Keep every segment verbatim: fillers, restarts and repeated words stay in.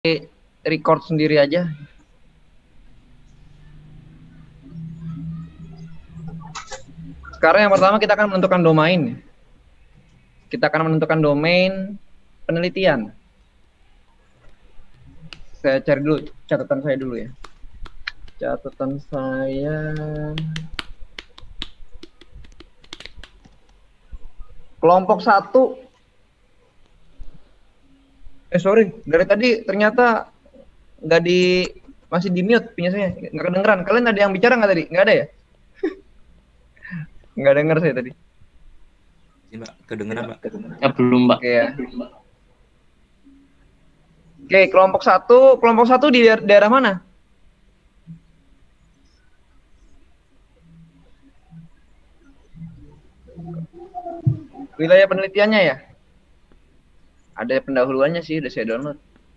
record sendiri aja. Sekarang yang pertama kita akan menentukan domain. Kita akan menentukan domain penelitian. Saya cari dulu catatan saya dulu ya. Catatan saya. Kelompok satu. Eh sorry, dari tadi ternyata nggak di masih di mute punya saya, nggak kedengeran. Kalian ada yang bicara nggak tadi? Nggak ada ya? Nggak denger saya tadi. Mbak, kedengeran Mbak? Ya belum Mbak. Oke ya. Oke, kelompok satu, kelompok satu di daerah, daerah mana? Wilayah penelitiannya ya? Ada pendahuluannya sih, udah saya download.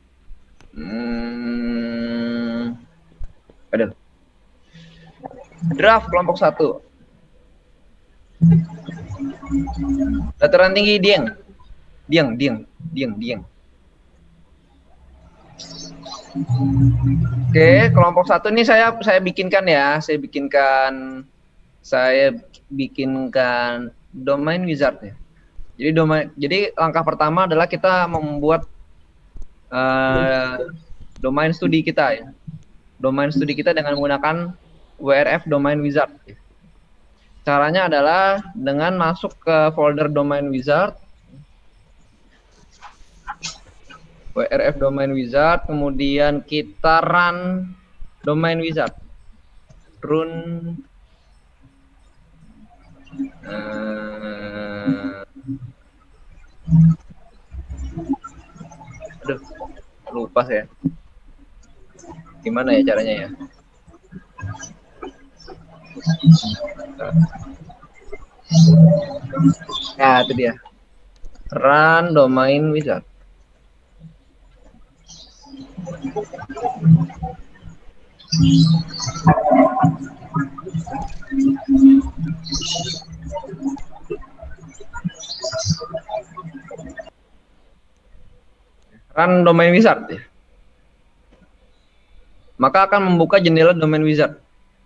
Hmm, aduh. Draft kelompok satu. Dataran tinggi Dieng. Dieng, Dieng, Dieng, Dieng. Oke, kelompok satu ini saya saya bikinkan ya, saya bikinkan saya bikinkan domain wizard ya. Jadi domain, jadi langkah pertama adalah kita membuat uh, domain studi kita ya. Domain studi kita dengan menggunakan W R F domain wizard. Caranya adalah dengan masuk ke folder domain wizard, W R F domain wizard, kemudian kita run domain wizard, run uh, aduh lupa saya gimana ya caranya ya. Nah itu dia, run domain wizard. Run domain wizard ya. Maka akan membuka jendela domain wizard.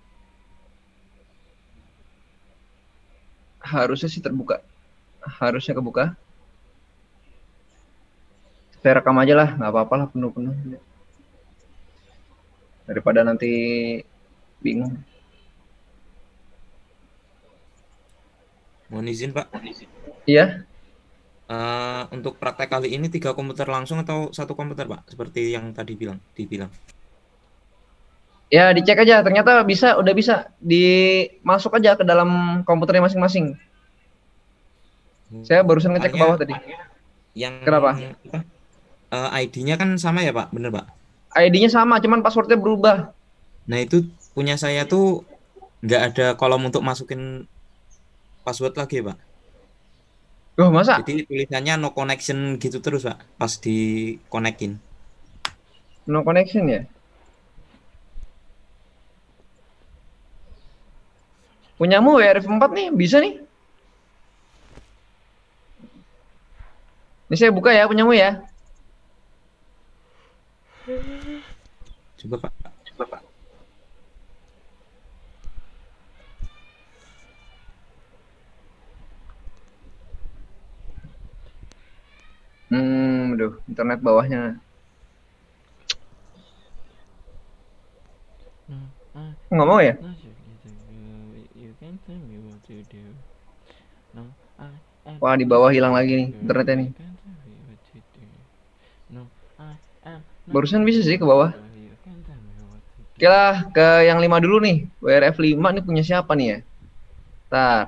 Harusnya sih terbuka. Harusnya kebuka. Saya rekam aja lah, nggak apa-apa lah penuh-penuh. Daripada nanti bingung. Mohon izin Pak. Iya. Uh, untuk praktek kali ini tiga komputer langsung atau satu komputer Pak? Seperti yang tadi bilang, dibilang. Ya dicek aja, ternyata bisa, udah bisa dimasuk aja ke dalam komputernya masing-masing. Saya barusan ngecek ke bawah tadi. Yang kenapa? Uh, I D-nya kan sama ya Pak, bener Pak? I D-nya sama, cuman passwordnya berubah. Nah itu punya saya tuh nggak ada kolom untuk masukin password lagi Pak. Oh masa? Jadi tulisannya no connection gitu terus Pak, pas di konekin. No connection ya? Punyamu W R F empat nih, bisa nih. Ini saya buka ya, punyamu ya. Coba Pak, coba Pak. Hmm, aduh, internet bawahnya. Nggak mau ya? Wah, di bawah hilang lagi nih internetnya nih. Barusan bisa sih ke bawah. Oke lah, ke yang lima dulu nih. W R F lima nih punya siapa nih ya? Ntar.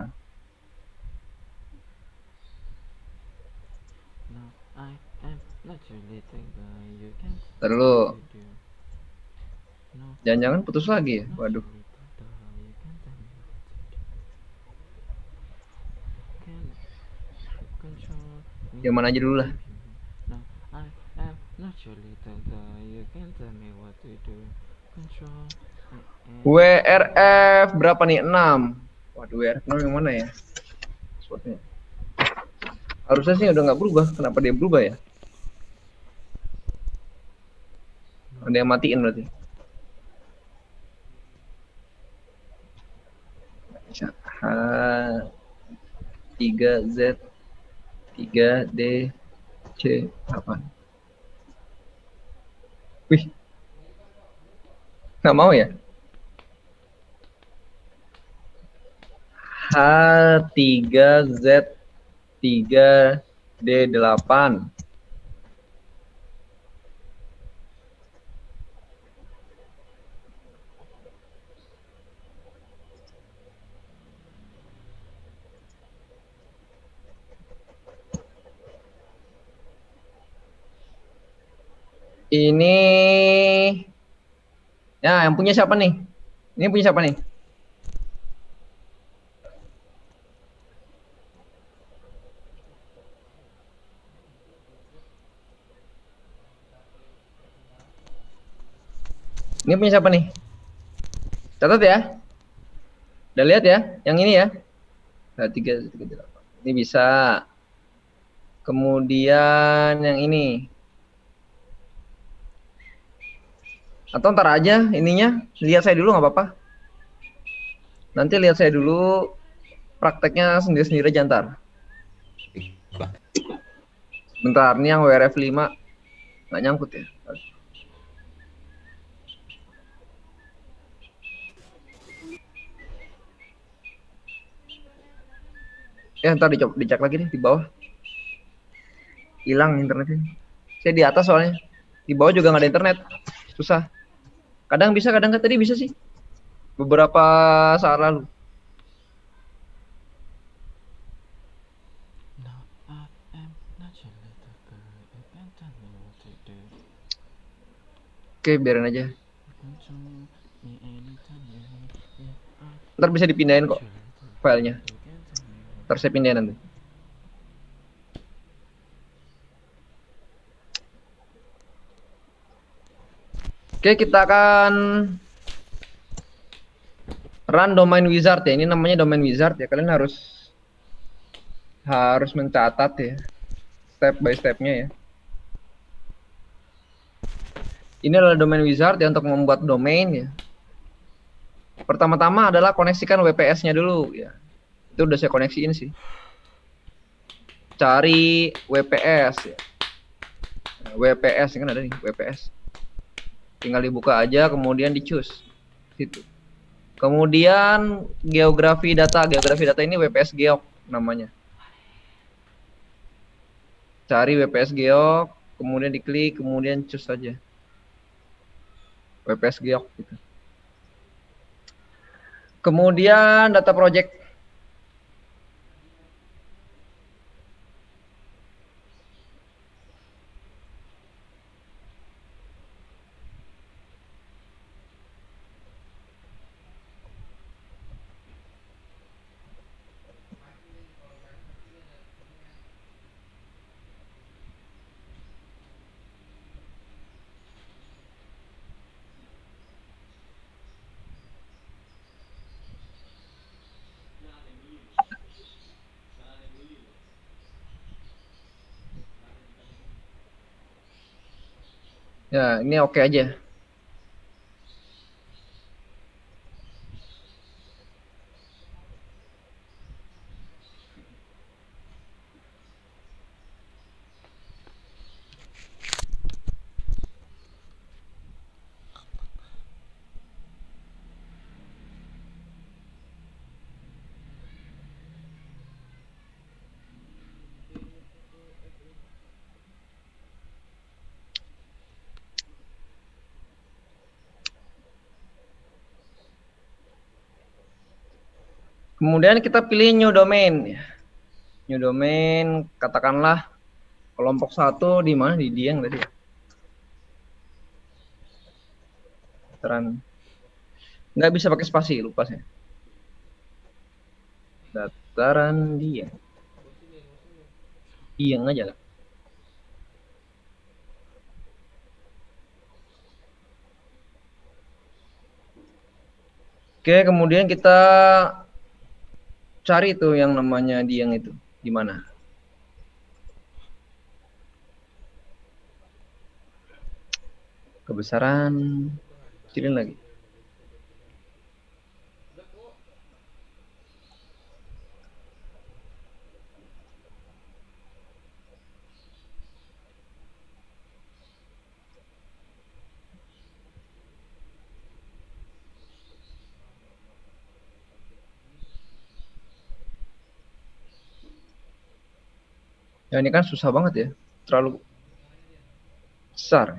Ntar dulu. Jangan-jangan putus lagi ya? Waduh. Yang mana aja dulu lah. W R F berapa nih? enam. Waduh, W R F enam yang mana ya? Passwordnya. Harusnya sih udah nggak berubah. Kenapa dia berubah ya? Ada yang matiin berarti. H tiga Z tiga D C delapan. Wih, nggak mau ya? H tiga Z tiga D delapan. Ini ya yang punya siapa nih? Ini punya siapa nih? Ini punya siapa nih? Catat ya. Udah lihat ya, yang ini ya. Nah, tiga, tiga, delapan. Ini bisa. Kemudian yang ini. Atau ntar aja ininya, lihat saya dulu nggak apa-apa. Nanti lihat saya dulu prakteknya sendiri-sendiri aja ntar. Bentar, ini yang W R F lima nggak nyangkut ya. Ya ntar dicek, dicek lagi nih di bawah. Hilang internetnya. Saya di atas soalnya. Di bawah juga nggak ada internet. Susah. Kadang bisa, kadang nggak. Tadi bisa sih. Beberapa saat lalu. Oke, biarin aja. Ntar bisa dipindahin kok filenya. Ntar saya pindahin nanti. Oke, kita akan run domain wizard ya. Ini namanya domain wizard ya. Kalian harus harus mencatat ya, step by stepnya ya. Ini adalah domain wizard ya untuk membuat domain ya. Pertama-tama adalah koneksikan W P S-nya dulu ya. Itu udah saya koneksiin sih. Cari W P S ya. Nah, W P S kan ada nih, W P S. Tinggal dibuka aja, kemudian di choose situ. Kemudian geografi data, geografi data ini W P S geok namanya. Cari W P S geok, kemudian diklik, kemudian choose saja W P S geok gitu. Kemudian data project. Ya, ini oke aja. Kemudian kita pilih new domain. New domain, katakanlah kelompok satu di mana, di Dieng tadi. Dataran. Nggak bisa pakai spasi, lupa saya. Dataran Dieng. Dieng aja lah. Oke, kemudian kita cari tuh yang namanya Dieng itu di mana. kebesaran, kecilin lagi. Ya ini kan susah banget ya, terlalu besar.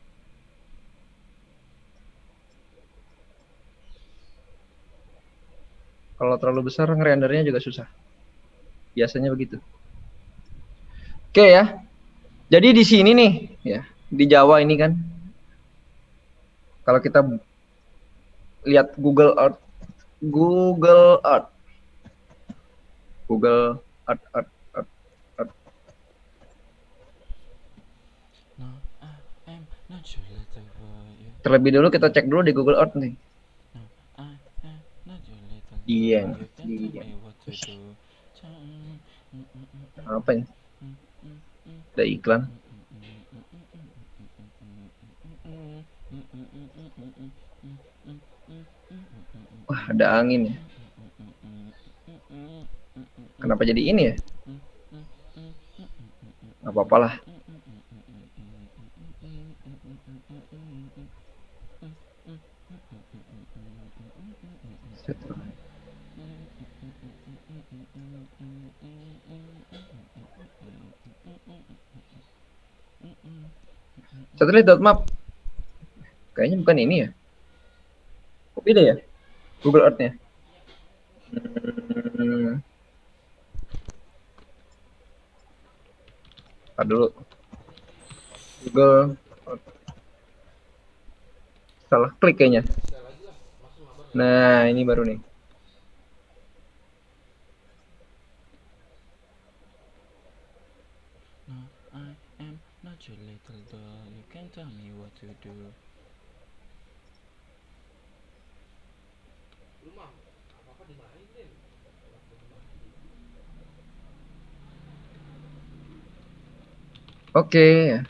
Kalau terlalu besar ngerendernya juga susah. Biasanya begitu. Oke ya. Jadi di sini nih ya, di Jawa ini kan kalau kita lihat Google Earth, Google Earth, Google Earth, Earth, Earth, Earth. Terlebih dulu kita cek dulu di Google Earth nih. Iya, iya. Apa ini? Ada iklan. Wah, ada angin ya. Kenapa jadi ini ya? Gak apa-apa lah. Satelit.map. Kayaknya bukan ini ya. Kok beda ya? Google Earth-nya. Hmm. Ntar dulu. Google Earth. Salah klik kayaknya. Nah, ini baru nih. Oke.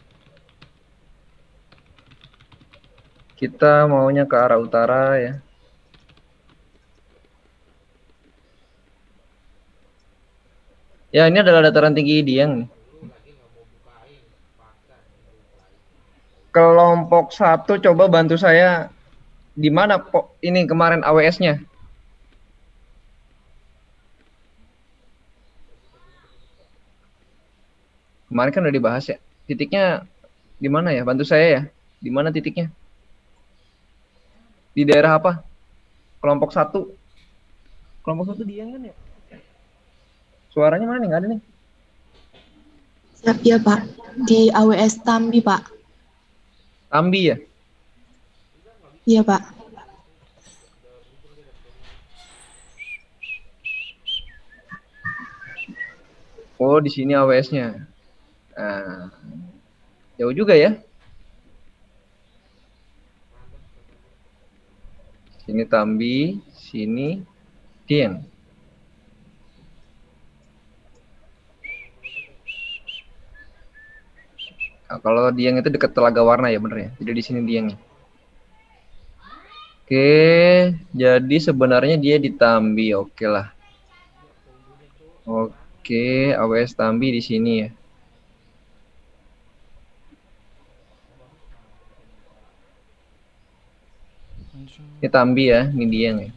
Kita maunya ke arah utara ya. Ya, ini adalah dataran tinggi Dieng. Kelompok satu coba bantu saya. Di mana kok ini kemarin A W S-nya? Kemarin kan udah dibahas ya. Titiknya di mana ya? Bantu saya ya. Di mana titiknya? Di daerah apa? Kelompok satu. Kelompok satu Dieng kan ya? Suaranya mana nih? Nggak ada nih. Siap ya Pak. Di A W S Tambi Pak. Tambi ya? Iya Pak. Oh, di sini A W S-nya. Nah, jauh juga ya. Sini Tambi, sini Dieng. Nah, kalau Dieng itu dekat Telaga Warna ya, bener ya. Jadi di sini Dieng. Oke, jadi sebenarnya dia di Tambi, oke lah. Oke, A W S Tambi di sini ya. Ini Tambi ya, ini Dieng ya.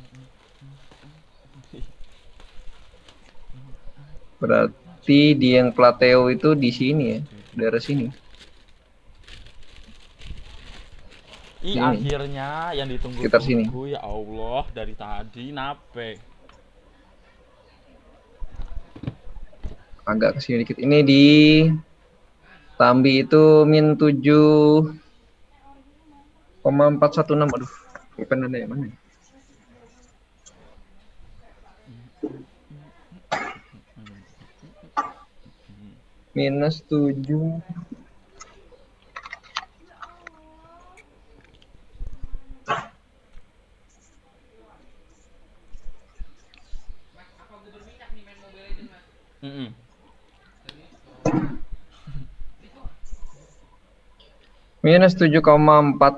Berarti Dieng Plateo itu di sini ya, daerah sini. Ih, Sini. akhirnya yang ditunggu Sekitar sini. ya Allah, dari tadi nape? Agak kesini dikit. Ini di Tambi itu min tujuh koma empat satu enam. Aduh, bukan ada yang mana? Minus tujuh. Mm -mm. Minus tujuh koma empat.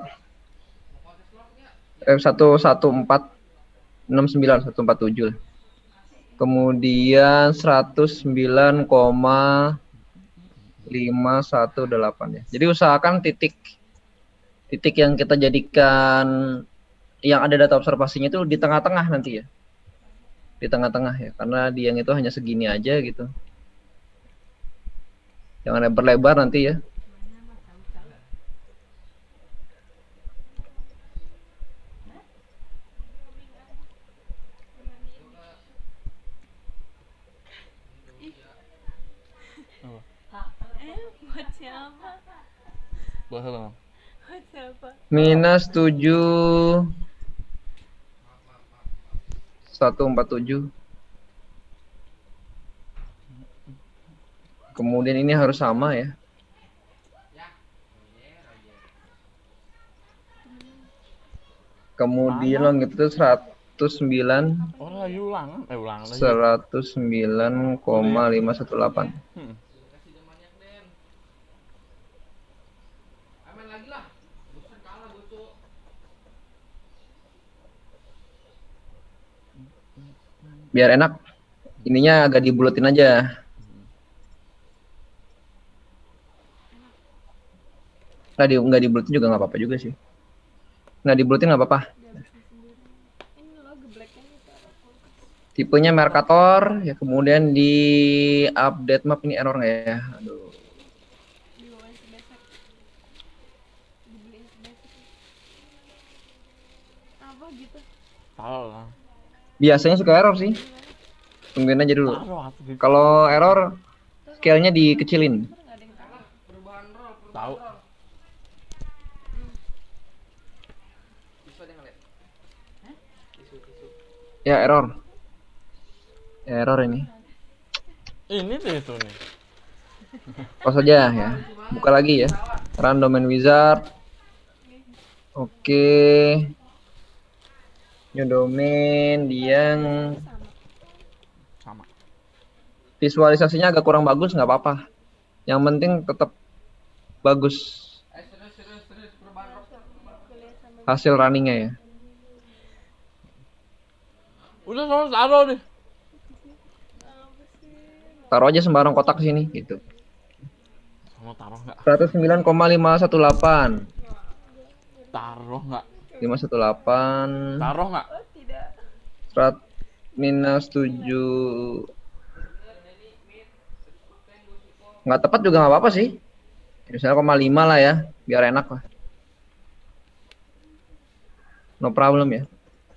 Eh, satu satu empat enam sembilan satu empat tujuh. Kemudian seratus sembilan koma lima satu delapan ya. Jadi usahakan titik titik yang kita jadikan yang ada data observasinya itu di tengah-tengah nanti ya. Di tengah-tengah ya, karena di yang itu hanya segini aja gitu. Jangan berlebar nanti ya. Buat siapa? Buat apa, Mam? Buat siapa? Minus tujuh satu empat tujuh. Kemudian ini harus sama ya. Kemudian longitude seratus sembilan Oh, lagi ulangan. Eh, ulangan lagi. seratus sembilan koma lima satu delapan. Hmm. Biar enak. Ininya agak dibulatin aja. Nggak di nggak dibulatin juga nggak apa-apa juga sih. Nggak dibulatin nggak apa-apa. Ini lo gebleknya nih taruh kulkas. Tipenya Mercator ya, kemudian di update map ini error nggak ya? Aduh. Dibawain sebesek. Dibeliin sebesek. Apa gitu? Tahu lah. Biasanya suka error sih. Tungguin aja dulu. Taruh aku di Kalau error, scale-nya dikecilin. Nggak ada yang tahu. tahu. Ya error. Error ini. Ini tuh itu nih. Pause saja ya. Buka lagi ya. Run domain wizard. Oke. New domain yang Sama. Sama. visualisasinya agak kurang bagus nggak apa-apa. Yang penting tetap bagus hasil runningnya ya. Udah soal taruh deh. Taruh aja sembarang kotak sini gitu. Kamu taruh nggak? seratus sembilan koma lima satu delapan. Taruh nggak? lima satu delapan. Taruh nggak? Oh tidak. Serat minus tujuh. Nggak tepat juga nggak apa-apa sih. Misalnya koma lima lah ya, biar enak lah. No problem ya.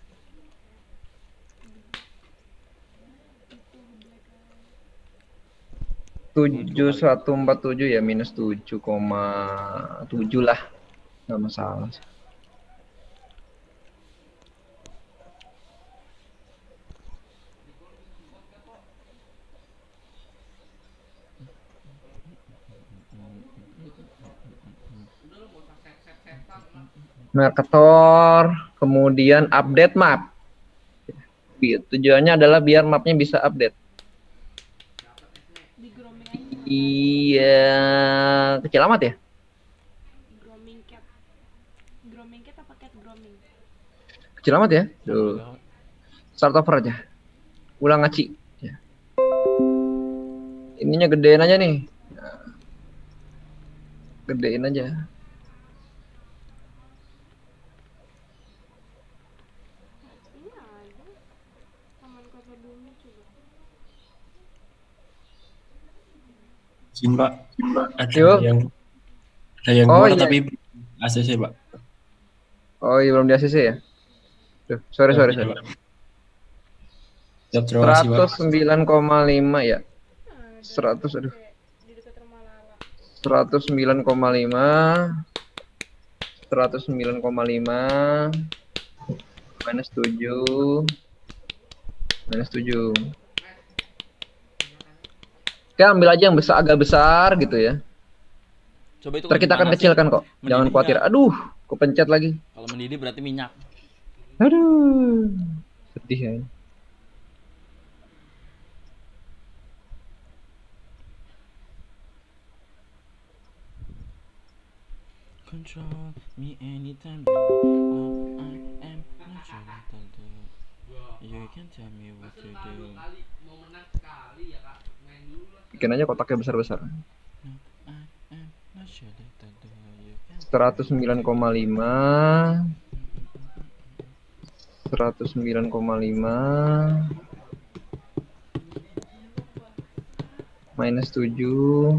tujuh satu empat tujuh ya, minus tujuh koma tujuh lah. Nggak masalah sih. Mercator, kemudian update map. Tujuannya adalah biar mapnya bisa update. Di grooming aja. Iya, kecil amat ya? Grooming cat. Grooming cat apa cat grooming? Kecil amat ya? Tuh. Start over aja. Ulang ngaci. Ya. Ininya gedein aja nih. Nah. Gedein aja. Ini ada. Taman kota bumi coba. Sim, Pak. Ada Yuk. yang ada yang Oh, keluar iya. tapi A C C, Pak. Oh iya, belum di A C C ya? Duh, sorry, sorry, sorry. Pak. Siap, terima kasih, Pak. seratus sembilan koma lima ya. Ada. seratus, aduh. Kayak di dekat rumah Lala. seratus sembilan koma lima. seratus sembilan koma lima. Minus tujuh. Minus tujuh. Oke, ambil aja yang besar, agak besar gitu ya. Coba itu Ntar kita akan gimana sih? kecilkan kok. Mendidih Jangan khawatir. nggak? Aduh, kepencet lagi. Kalau mendidih berarti minyak. Aduh. Sedih ya. control me anytime you love. I am not your little dog. You can tell me what to do. Bikin aja kotaknya besar-besar. No, I am not your little dog. You can seratus sembilan koma lima. seratus sembilan koma lima. Minus tujuh.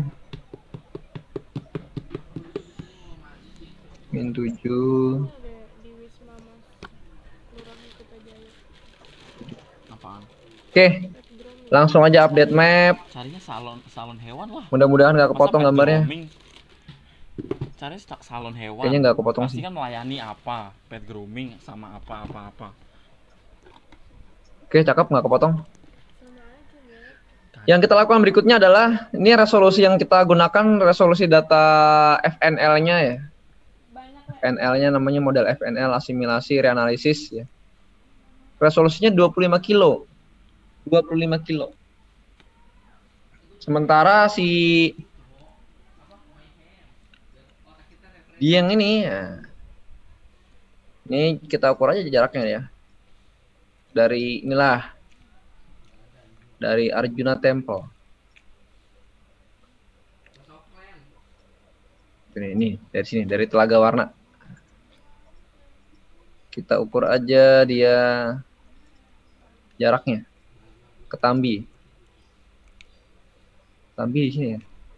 Min tujuh. Ada di Wisma Mas Lurahan Kutajaya. apaan? Oke, langsung aja update map. Carinya salon salon hewan lah. Mudah-mudahan nggak Masa kepotong pet gambarnya. grooming? Carinya sta- salon hewan. Kayaknya nggak kepotong Pasti sih. kan melayani apa? Pet grooming sama apa-apa-apa. Oke, cakep, nggak kepotong. Sama aja ya. Yang kita lakukan berikutnya adalah, ini resolusi yang kita gunakan, resolusi data F N L-nya ya. Banyak lah. F N L-nya namanya model F N L, asimilasi, reanalisis ya. Resolusinya dua puluh lima kilo. dua puluh lima kilo. Sementara si di yang ini ya. Ini kita ukur aja jaraknya ya. Dari inilah. Dari Arjuna Temple. Ini, ini dari sini, dari Telaga Warna. Kita ukur aja dia jaraknya ke Tambi. Tambi di sini ya.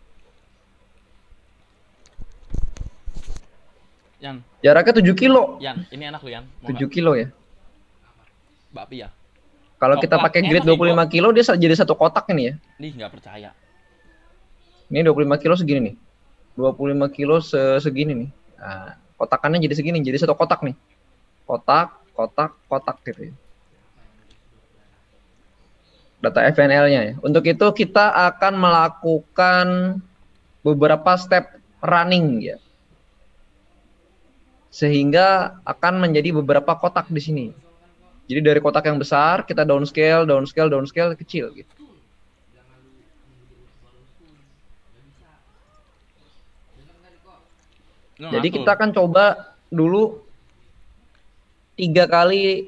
Yan, Jaraknya tujuh kilo. Yan, ini enak lu Yan. Mau tujuh nggak? kilo ya. Bakpi ya? Kalau kita Coklat. pakai Enak grid nih, dua puluh lima kilo dia jadi satu kotak ini ya. Nih nggak percaya. Ini dua puluh lima kilo segini nih. dua puluh lima kilo se- segini nih. Nah, kotakannya jadi segini, jadi satu kotak nih. Kotak, kotak, kotak gitu ya. Data F N L-nya ya. Untuk itu kita akan melakukan beberapa step running ya. Sehingga akan menjadi beberapa kotak di sini. Jadi dari kotak yang besar kita downscale, downscale, downscale kecil gitu. Lu Jadi ngatur. kita akan coba dulu tiga kali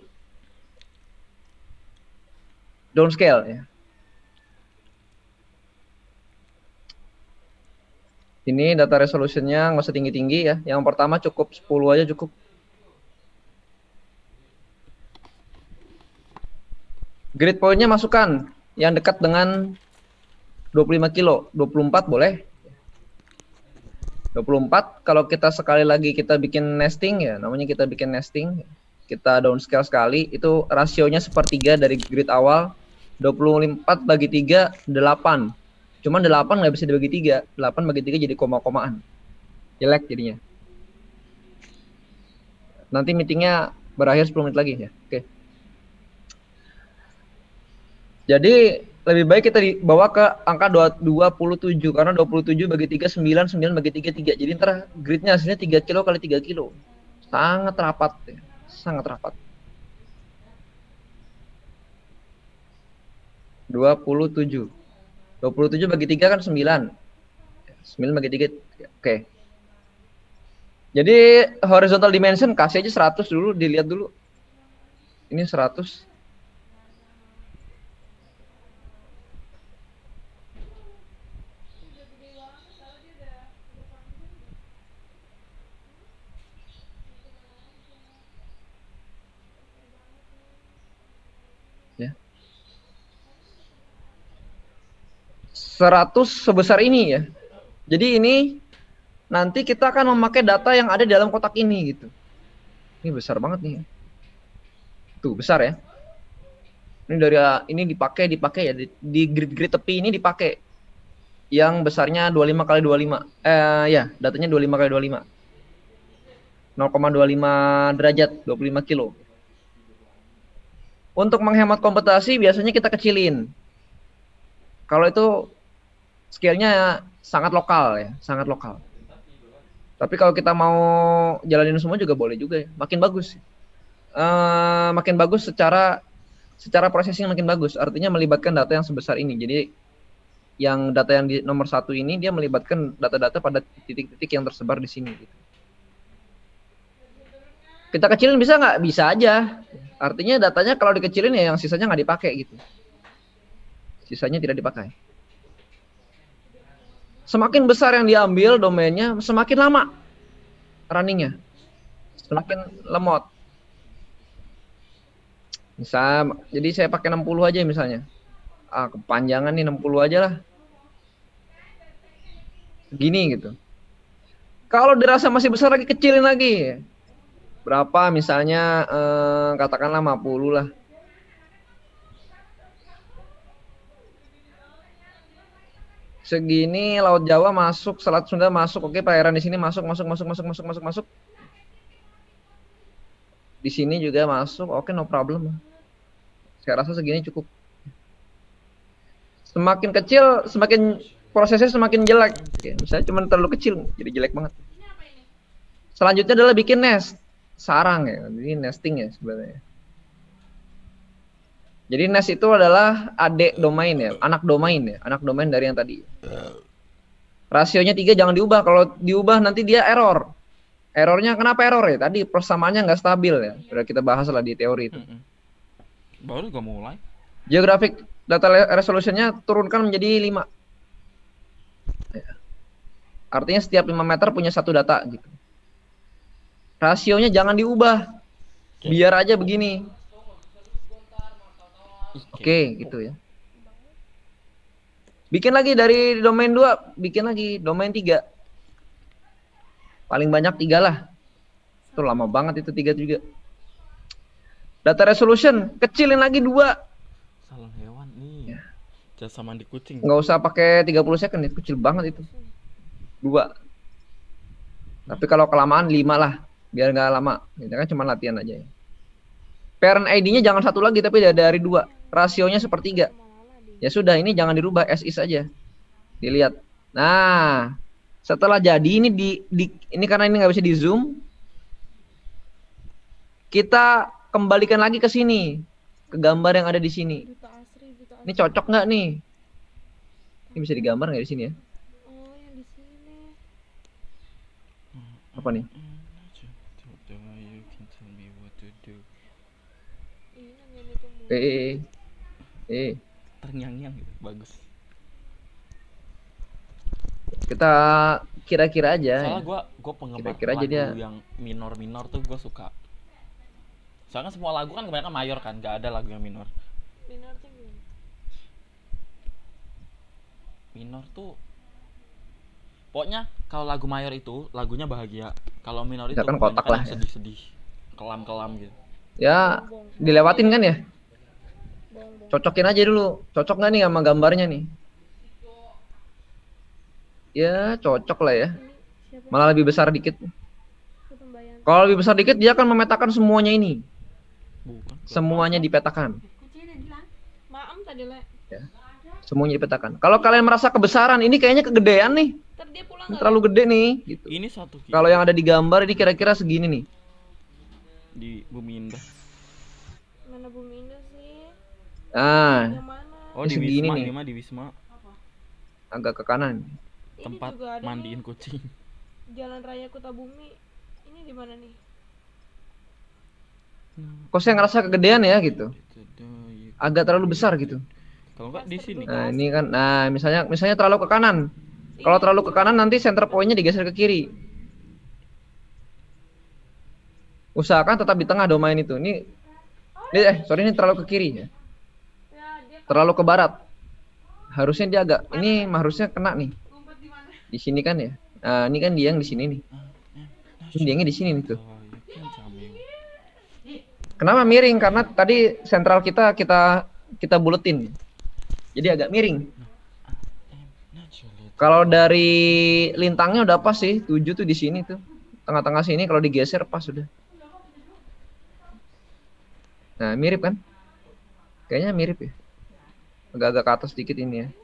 downscale ya. Ini data resolutionnya nggak usah tinggi-tinggi ya. Yang pertama cukup sepuluh aja cukup. Grid point-nya masukkan yang dekat dengan dua puluh lima kilo, dua puluh empat boleh. dua puluh empat kalau kita sekali lagi kita bikin nesting ya, namanya kita bikin nesting. Kita downscale sekali, itu rasionya sepertiga dari grid awal. dua puluh empat bagi tiga, delapan. Cuman delapan nggak bisa dibagi tiga. delapan bagi tiga jadi koma-komaan. Jelek jadinya. Nanti meetingnya berakhir sepuluh menit lagi ya. Oke. Jadi lebih baik kita dibawa ke angka dua puluh tujuh karena dua puluh tujuh bagi tiga sembilan, sembilan bagi tiga tiga. Jadi ntar gridnya hasilnya tiga kilo kali tiga kilo. Sangat rapat ya. Sangat rapat. dua puluh tujuh. dua puluh tujuh bagi tiga kan sembilan. sembilan bagi tiga. Oke. Jadi horizontal dimension kasih aja seratus dulu, dilihat dulu. Ini seratus. seratus sebesar ini ya. Jadi ini nanti kita akan memakai data yang ada di dalam kotak ini gitu. Ini besar banget nih. Tuh besar ya. Ini dari ini dipakai dipakai ya di, di grid-grid tepi ini dipakai. Yang besarnya dua puluh lima kali dua puluh lima. Eh ya, datanya dua puluh lima kali dua puluh lima. nol koma dua lima derajat, dua puluh lima kilo. Untuk menghemat komputasi biasanya kita kecilin. Kalau itu scale-nya sangat lokal ya, sangat lokal. Tapi kalau kita mau jalanin semua juga boleh juga ya, makin bagus. Uh, makin bagus secara secara processing makin bagus. Artinya melibatkan data yang sebesar ini. Jadi yang data yang di nomor satu ini dia melibatkan data-data pada titik-titik yang tersebar di sini. Gitu. Kita kecilin bisa nggak? Bisa aja. Artinya datanya kalau dikecilin ya yang sisanya nggak dipakai gitu. Sisanya tidak dipakai. Semakin besar yang diambil domainnya, semakin lama runningnya, semakin lemot. Misal, jadi saya pakai enam puluh aja misalnya. Ah, kepanjangan nih enam puluh aja lah. Segini gitu. Kalau dirasa masih besar lagi, kecilin lagi. Berapa misalnya eh, katakanlah lima puluh lah. Segini Laut Jawa masuk, Selat Sunda masuk, oke perairan di sini masuk, masuk, masuk, masuk, masuk, masuk, masuk. Di sini juga masuk, oke no problem. Saya rasa segini cukup. Semakin kecil, semakin prosesnya semakin jelek. Oke, misalnya cuma terlalu kecil, jadi jelek banget. Selanjutnya adalah bikin nest. Sarang ya, ini nesting ya sebenarnya. Jadi nest itu adalah adik domain ya, anak domain ya, anak domain dari yang tadi. Rasionya tiga jangan diubah, kalau diubah nanti dia error. Errornya kenapa error ya? Tadi persamaannya nggak stabil ya, sudah kita bahas lah di teori itu. Baru juga mulai. Geographic data resolutionnya turunkan menjadi lima. Artinya setiap lima meter punya satu data gitu. Rasionya jangan diubah. Biar aja begini. Oke, gitu ya. Bikin lagi dari domain dua, bikin lagi domain tiga. Paling banyak tiga lah. Itu lama banget itu tiga juga. Data resolution, kecilin lagi dua. Salam hewan nih. Ya. Jasa mandi kucing. Nggak usah pakai tiga puluh second, itu kecil banget itu. Dua. Tapi kalau kelamaan lima lah. Biar nggak lama, kita kan cuma latihan aja ya. Parent I D-nya jangan satu lagi, tapi dari dua. Rasionya sepertiga. Ya sudah, ini jangan dirubah, as is aja. Dilihat. Nah, setelah jadi ini di, di ini karena ini nggak bisa di zoom, kita kembalikan lagi ke sini, ke gambar yang ada di sini. Ini cocok nggak nih? Ini bisa digambar nggak di sini ya? Oh, yang di sini. Apa nih? Eh, eh, eh. Terngiang-ngiang gitu, bagus. Kita kira-kira aja. Soalnya gue gue penggemar Kira-kira lagu aja dia. yang minor-minor tuh gue suka. Soalnya semua lagu kan kebanyakan mayor kan, gak ada lagu yang minor. Minor tuh gimana? Minor tuh pokoknya kalau lagu mayor itu lagunya bahagia. Kalau minor itu Misalkan kotak lah ya. sedih-sedih, kelam-kelam gitu. Ya, dilewatin kan ya? Cocokin aja dulu. Cocok nggak nih sama gambarnya nih? Ya, cocok lah ya. Malah lebih besar dikit. Kalau lebih besar dikit, dia akan memetakan semuanya ini. Bukan. Semuanya dipetakan. Maem tadi le. Ya. Semuanya dipetakan. Kalau kalian merasa kebesaran, ini kayaknya kegedean nih. Ntar dia pulang Ini nggak, terlalu Le? gede nih. Gitu. Ini satu kilo Kalau yang ada di gambar ini kira-kira segini nih. di Bumi Indah. Mana Bumi Indah sih? Nah, Yang mana? Oh, Ini di segini Wisma, nih. ini mah di Wisma. agak ke kanan. Ini Tempat juga ada mandiin nih, kucing. Jalan Raya Kutabumi. Ini di mana nih? Kok saya ngerasa kegedean ya gitu. Agak terlalu besar gitu. Kalau enggak di sini. Nah, ini kan nah misalnya misalnya terlalu ke kanan. Kalau terlalu ke kanan nanti center point-nya digeser ke kiri. Usahakan tetap di tengah domain itu. Ini, ini eh sorry ini terlalu ke kiri ya. Ya, dia Terlalu ke barat. Harusnya dia agak ini harusnya kena nih. ngumpet di mana? Di sini kan ya. Nah, ini kan dia yang di sini nih. Ini dianya di sini nih tuh. Kenapa miring? Karena tadi sentral kita kita kita buletin. Jadi agak miring. Kalau dari lintangnya udah pas sih, tujuh tuh di sini tuh. Tengah-tengah sini kalau digeser pas sudah. Nah, mirip kan? Kayaknya mirip ya. Agak-agak ke atas sedikit ini ya.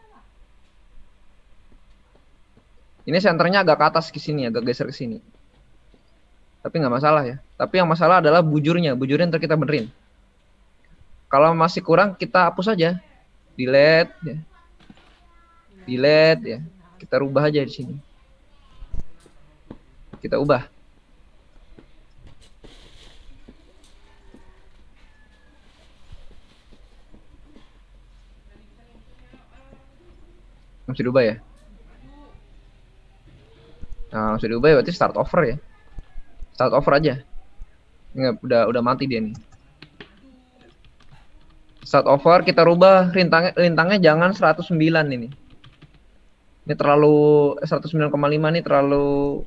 Ini senternya agak ke atas ke sini, agak geser ke sini. Tapi nggak masalah ya. Tapi yang masalah adalah bujurnya, bujurnya ntar kita benerin. Kalau masih kurang kita hapus aja. Delete ya. Delete ya. Kita rubah aja di sini. Kita ubah. Masih diubah ya? Nah, masih diubah ya, berarti start over ya. Start over aja. Nggak, udah udah mati dia nih. Start over, kita rubah rintangnya, rintangnya jangan seratus sembilan ini. Ini terlalu seratus sembilan koma lima nih terlalu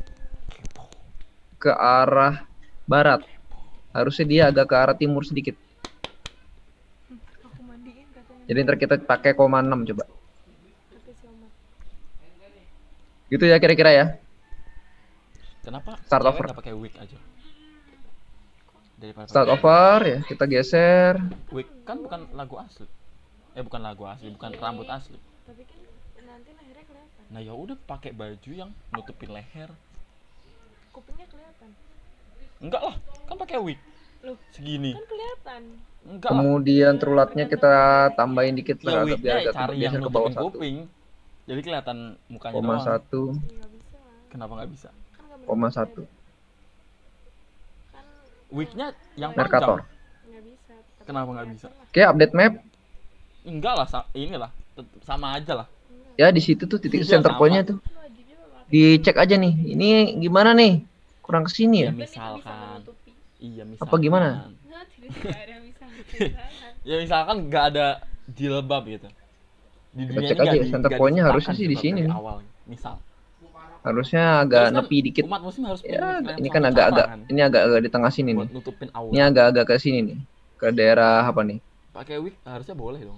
ke arah barat. Harusnya dia agak ke arah timur sedikit. Aku mandiin katanya. Jadi ntar kita pakai koma enam coba. Kata si Omar. Gitu ya kira-kira ya. Kenapa Start cewek over. nggak pakai wig aja? Daripada Start pakai- over ya, kita geser. Wig kan bukan lagu asli. Eh bukan lagu asli, bukan rambut asli. Tapi kan nanti lehernya kelihatan. Nah ya udah pakai baju yang nutupin leher. Kupingnya kelihatan. Enggak lah, kan pakai wig. Loh, Segini. kan kelihatan. Enggak lah. Kemudian terulatnya kita tambahin dikit Ya lah agak biar wignya agak cari yang geser ke bawah nutupin satu. kuping. Jadi kelihatan mukanya Koma doang. satu, Ya, nggak bisa lah. Kenapa nggak bisa? Kan nggak koma bener-bener satu. Kan Wignya yang Mercator. panjang. nggak bisa. Tapi Kenapa nggak kelihatan bisa? lah. Oke, update map. Enggak lah, sa- inilah. Tet- Sama aja lah. Ya di situ tuh titik Iya, center sama. point-nya tuh. Lu wajibnya memakai Dicek aja nih. Ini gimana nih? Kurang kesini Ya ya? band yang bisa misalkan. menutupi. Iya misalkan. Apa gimana? Nggak, tidak tidak ada misalkan. Ya misalkan nggak ada jilbab gitu. Di Kita dunia cek ini nggak aja, di- center nggak point-nya diciptakan harusnya sih di jilbab sini dari nih. awal. Misal. Harusnya agak Terus kan nepi dikit. Umat muslim harus punya Ya, plan ini suatu kan cara agak-agak kan, ini agak-agak di tengah sini buat nih. nutupin aura. Ini agak-agak ke sini nih. Ke daerah apa nih? Pakai wig harusnya boleh dong.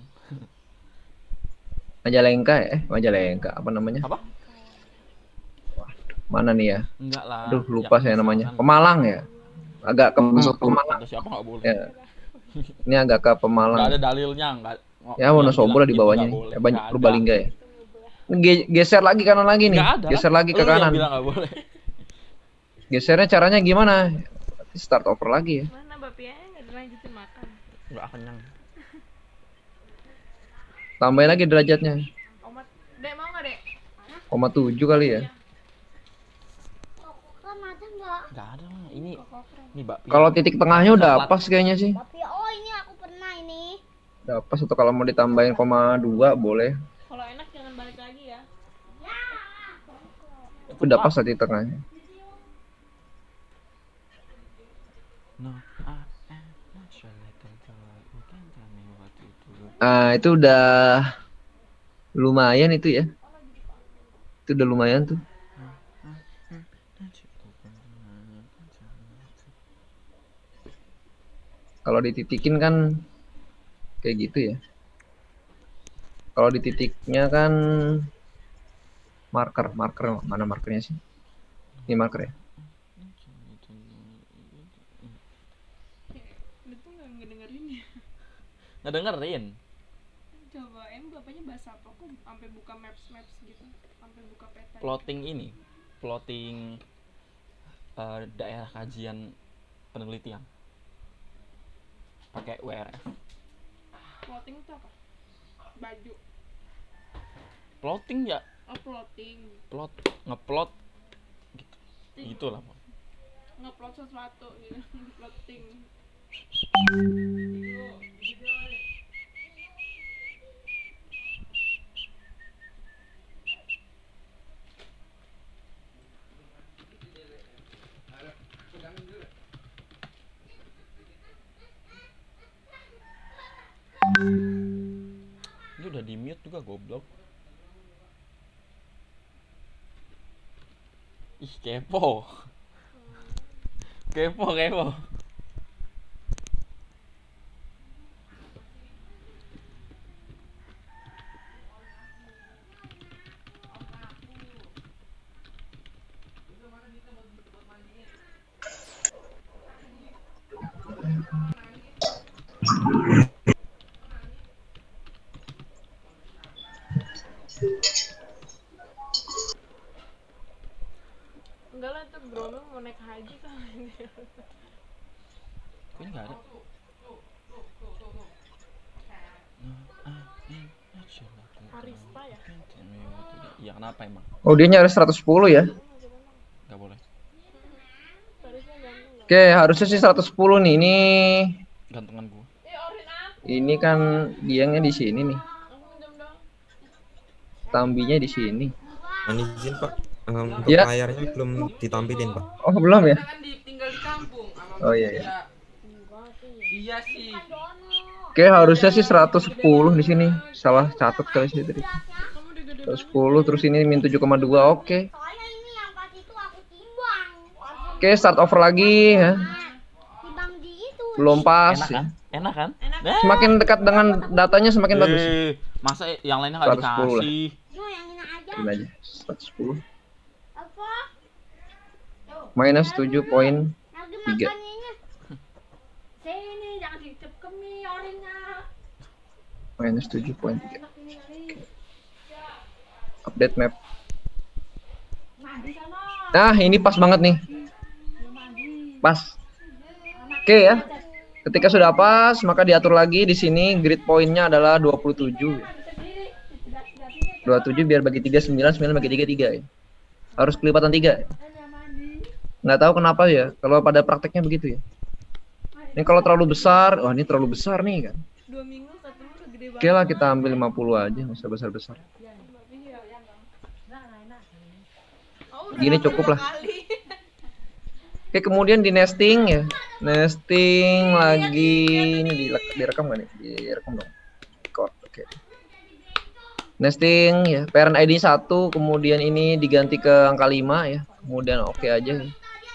Majalengka ya? Eh, Majalengka apa namanya? Apa? Mana nih ya? Enggak lah. Aduh, lupa Ya, saya namanya. misalkan Pemalang ya? Agak ke Pemalang. kata siapa nggak boleh. Ya. Ini agak ke Nggak ada Pemalang. dalilnya, nggak. Ya, Wonosobo lah di bawahnya nih. Ya, banyak Purbalingga ya. Ge- Geser lagi kanan lagi nih. Nggak ada. Geser lagi ke Lu yang kanan. bilang nggak boleh. Gesernya caranya gimana? Start over lagi ya. Mana bapianya nggak dilanjutin makan? Nggak kenyang. Tambahin lagi derajatnya. Omat, dek mau nggak dek? Koma tujuh kali ya. Kan ada nggak? Nggak ada. Bang. Ini ini bakpia. Kalau titik tengahnya udah pas kayaknya sih. Tapi oh ini aku pernah ini. Udah pas atau kalau mau ditambahin koma dua boleh. Kalau enak jangan balik lagi ya. Udah pas titik tengahnya. No, I am not sure like a girl. You can't tell me what to do. Ah, itu udah lumayan itu ya. Itu udah lumayan tuh. Kalau dititikin kan kayak gitu ya. Kalau di titiknya kan marker, marker mana markernya sih? Ini marker ya. Lu tuh nggak ngedengerin ya? Nggak dengerin. Coba, em bapaknya bahasa apa? Kok sampai buka maps maps gitu? Sampai buka peta. Plotting ini, plotting eh, daerah kajian penelitian. Pakai W R F. Plotting itu apa? Baju. Plotting ya, Oh, plotting. plot, ngeplot gitu. Gitu lah. Pak. Ngeplot sesuatu gitu. Plotting. Ini udah di mute juga goblok. Ih, kepo. Kepo, kepo. Enggak lah, itu Bromo mau naik haji kan. Kok ini nggak ada? Arista ya? Iya, kenapa emang? Oh, dia nyari seratus sepuluh ya. Nggak boleh. Harusnya ganteng nggak? Oke, harusnya sih seratus sepuluh nih. Ini Gantungan gua. Eh, orin aku. ini kan diangnya di sini nih. Aku minjem dong. Tambinya di sini. Mohon izin Pak, um, untuk Ya. layarnya belum ditampilin Pak. Oh, belum ya? Kan di, tinggal di kampung sama Oh iya, iya. ya. Iya sih. Oke, harusnya sih seratus sepuluh di sini. Salah catat kali sih tadi. seratus sepuluh terus ini min tujuh koma dua. Oke. Soalnya ini yang pas itu aku timbang. Oke, start over lagi ya. Timbang di itu. Belum pas. Enak Ya. kan? Enak kan? Semakin dekat dengan datanya semakin bagus. Eh, masa yang lainnya nggak seratus sepuluh lah. dikasih? Yo, yang ini aja. Ini aja seratus sepuluh. Apa? Minus tujuh koma Lagi tiga. makan ini. Sini jangan dicekemi orangnya. Minus tujuh koma tiga. Update map. Nah, ini pas banget nih. Pas. Oke ya. Ketika sudah pas, maka diatur lagi di sini grid pointnya adalah dua puluh tujuh. dua puluh tujuh biar bagi tiga, sembilan, sembilan bagi tiga, tiga ya. Harus kelipatan tiga. Nggak tahu kenapa ya, kalau pada prakteknya begitu ya. Ini kalau terlalu besar, wah ini terlalu besar nih kan. Dua minggu ketemu udah gede banget. Oke lah kita ambil lima puluh aja, nggak usah besar-besar. Oh, udah Gini nambah cukup dua lah. kali. Oke, kemudian di nesting ya. Nesting lagi ini di, direkam nggak nih? Direkam dong. Record. Oke. Nesting ya, parent I D satu, kemudian ini diganti ke angka lima ya. Kemudian oke aja ya.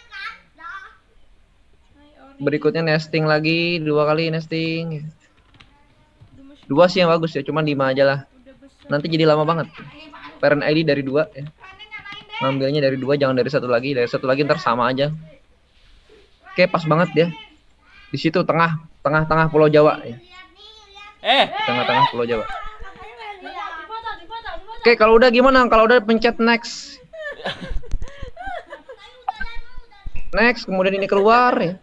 Berikutnya nesting lagi, dua kali nesting ya. Dua sih yang bagus ya, cuman lima aja lah. Nanti jadi lama banget. Parent I D dari dua ya. Ngambilnya dari dua, jangan dari satu lagi. Dari satu lagi ntar sama aja. Oke, pas banget ya. Di situ tengah, tengah-tengah Pulau Jawa ya. Eh, Tengah-tengah Pulau Jawa. Oke, kalau udah gimana? Kalau udah pencet next. Next, kemudian ini keluar ya.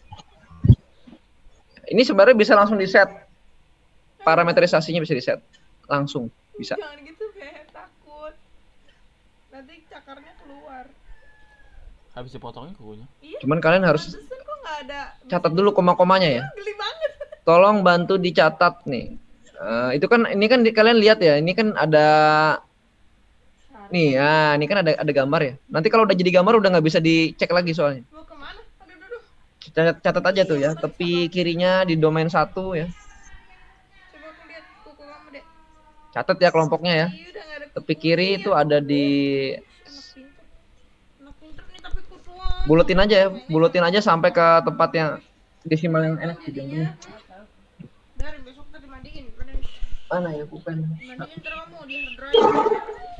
Ini sebenarnya bisa langsung di set. Parameterisasinya bisa di set. Langsung bisa. Jangan gitu, Beb. Takut. Nanti cakarnya keluar. habis dipotongin kukunya. Cuman kalian harus Pantesan kok nggak ada. catat dulu koma-komanya ya. Geli banget. Tolong bantu dicatat nih. Eh, itu kan ini kan di, kalian lihat ya, ini kan ada nih ya, ini kan ada ada gambar ya. Nanti kalau udah jadi gambar udah nggak bisa dicek lagi soalnya. Mau kemana? Aduh, aduh, aduh. Catat, catat aja tuh ya, tepi kirinya di domain satu ya. Coba aku lihat kuku kamu deh. Catat ya kelompoknya ya. Iya, udah nggak ada Tepi kiri itu ada di anak pinter. Anak pinter nih tapi kutuan. buletin aja ya, buletin aja sampai ke tempat yang desimal yang enak gitu. Dari besok kita dimandiin. Udah Mana ya bukan? dimandiin ntar kamu di hard drive.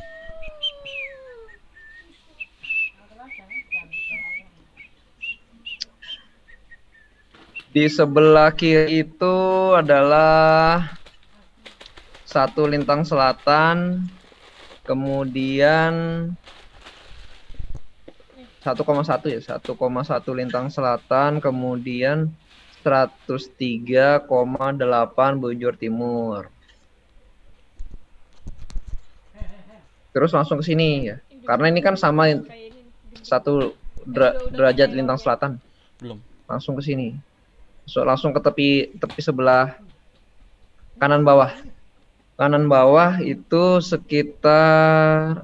Di sebelah kiri itu adalah satu lintang selatan, kemudian satu koma satu ya, satu koma satu lintang selatan, kemudian seratus tiga koma delapan bujur timur. Terus langsung ke sini ya, karena ini kan sama Kayak ini. satu dera- derajat lintang selatan. Belum. Langsung ke sini. So, langsung ke tepi tepi sebelah kanan bawah. Kanan bawah itu sekitar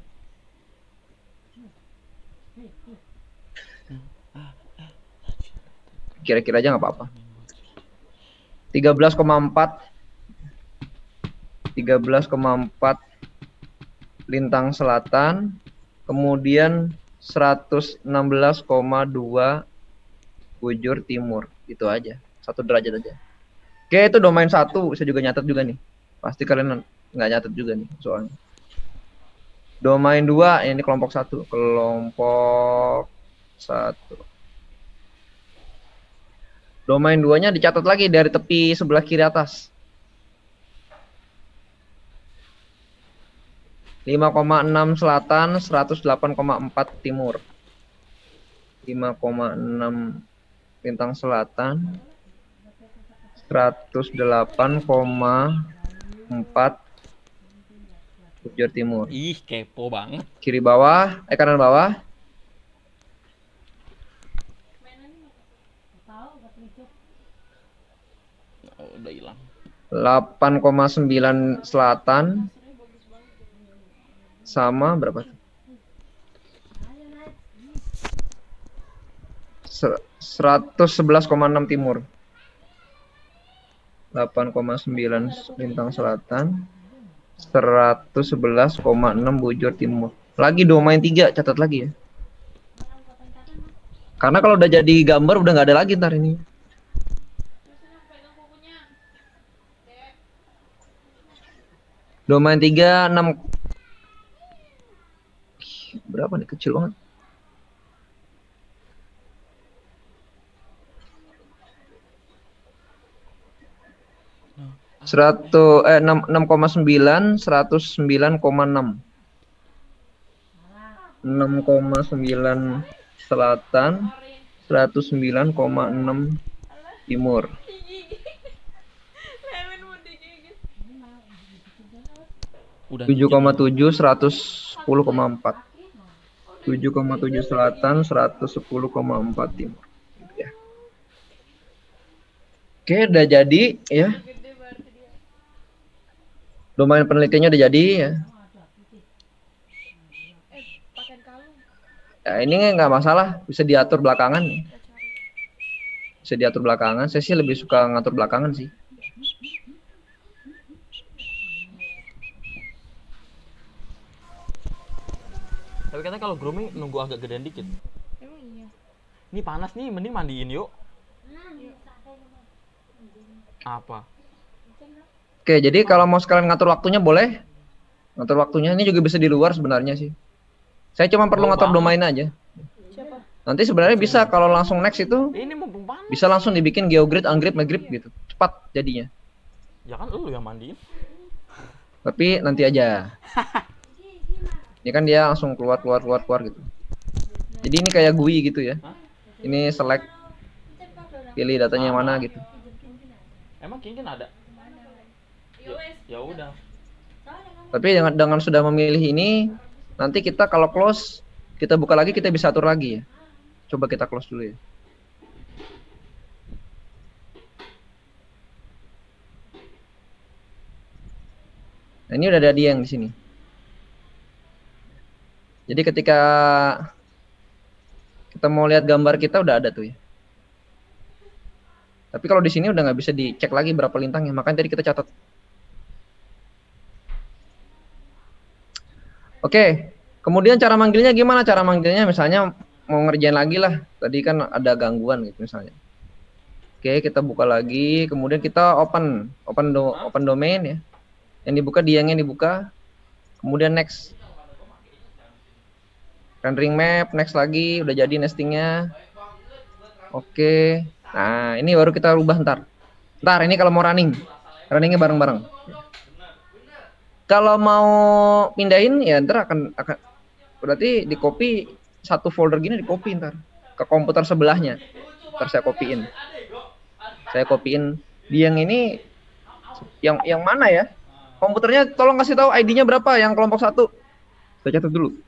kira-kira aja nggak apa-apa. tiga belas koma empat tiga belas koma empat lintang selatan, kemudian seratus enam belas koma dua bujur timur. Itu aja, satu derajat aja. Oke, itu domain satu, saya juga nyatet juga nih. Pasti kalian nggak nyatet juga nih soalnya. Domain dua, ini kelompok satu, kelompok satu. Domain duanya dicatat lagi dari tepi sebelah kiri atas. lima koma enam selatan, seratus delapan koma empat timur. lima koma enam lintang selatan, seratus delapan koma empat bujur timur. Ih, kepo banget. Kiri bawah, eh kanan bawah. Oh, udah hilang. delapan koma sembilan selatan, sama berapa? seratus sebelas koma enam timur. delapan koma sembilan lintang selatan. seratus sebelas koma enam bujur timur. Lagi domain tiga, catat lagi ya. Karena kalau udah jadi gambar udah nggak ada lagi ntar ini. Domain tiga, enam. Berapa nih? Kecil banget. Seratus eh enam enam koma sembilan seratus sembilan koma enam enam koma sembilan selatan seratus sembilan koma enam timur. tujuh koma tujuh seratus sepuluh koma empat tujuh koma tujuh selatan seratus sepuluh koma empat timur. Ya. Oke, udah jadi ya. Domain penelitiannya udah jadi ya. Ya ini nggak masalah, bisa diatur belakangan. Bisa diatur belakangan. Saya sih lebih suka ngatur belakangan sih. Tapi katanya kalau grooming nunggu agak gedean dikit. Emang iya. Ini panas nih, mending mandiin yuk. Apa? Oke, jadi kalau mau sekalian ngatur waktunya boleh. Ngatur waktunya ini juga bisa di luar sebenarnya sih. Saya cuma perlu Oh, ngatur banget. domain aja. Siapa? Nanti sebenarnya bisa kalau langsung next itu Ini mumpung panas. bisa langsung dibikin geogrid, ungrid, megrid gitu. Cepat jadinya. Ya kan lu yang mandiin. Tapi nanti aja. Ini kan dia langsung keluar keluar keluar keluar gitu. Jadi ini kayak G U I gitu ya. Ini select, pilih datanya yang mana gitu. Emang Kinkin ada? Ya ya udah. Tapi dengan dengan sudah memilih ini, nanti kita kalau close, kita buka lagi, kita bisa atur lagi ya. Coba kita close dulu ya. Nah, ini udah ada dia yang di sini. Jadi ketika kita mau lihat gambar kita udah ada tuh ya. Tapi kalau di sini udah nggak bisa dicek lagi berapa lintangnya, makanya tadi kita catat. Oke, kemudian cara manggilnya gimana? Cara manggilnya misalnya mau ngerjain lagi lah. Tadi kan ada gangguan gitu misalnya. Oke, kita buka lagi, kemudian kita open, open do, open domain ya. Yang dibuka diangnya dibuka, kemudian next. Rendering map, next lagi, udah jadi nestingnya. Oke, nah ini baru kita rubah ntar. Ntar ini kalau mau running, runningnya bareng-bareng. Kalau mau pindahin ya ntar akan akan berarti di copy satu folder gini, di copy ntar ke komputer sebelahnya. Ntar saya copyin. Saya copyin di yang ini, yang yang mana ya? Komputernya tolong kasih tahu I D-nya berapa yang kelompok satu. Saya catat dulu.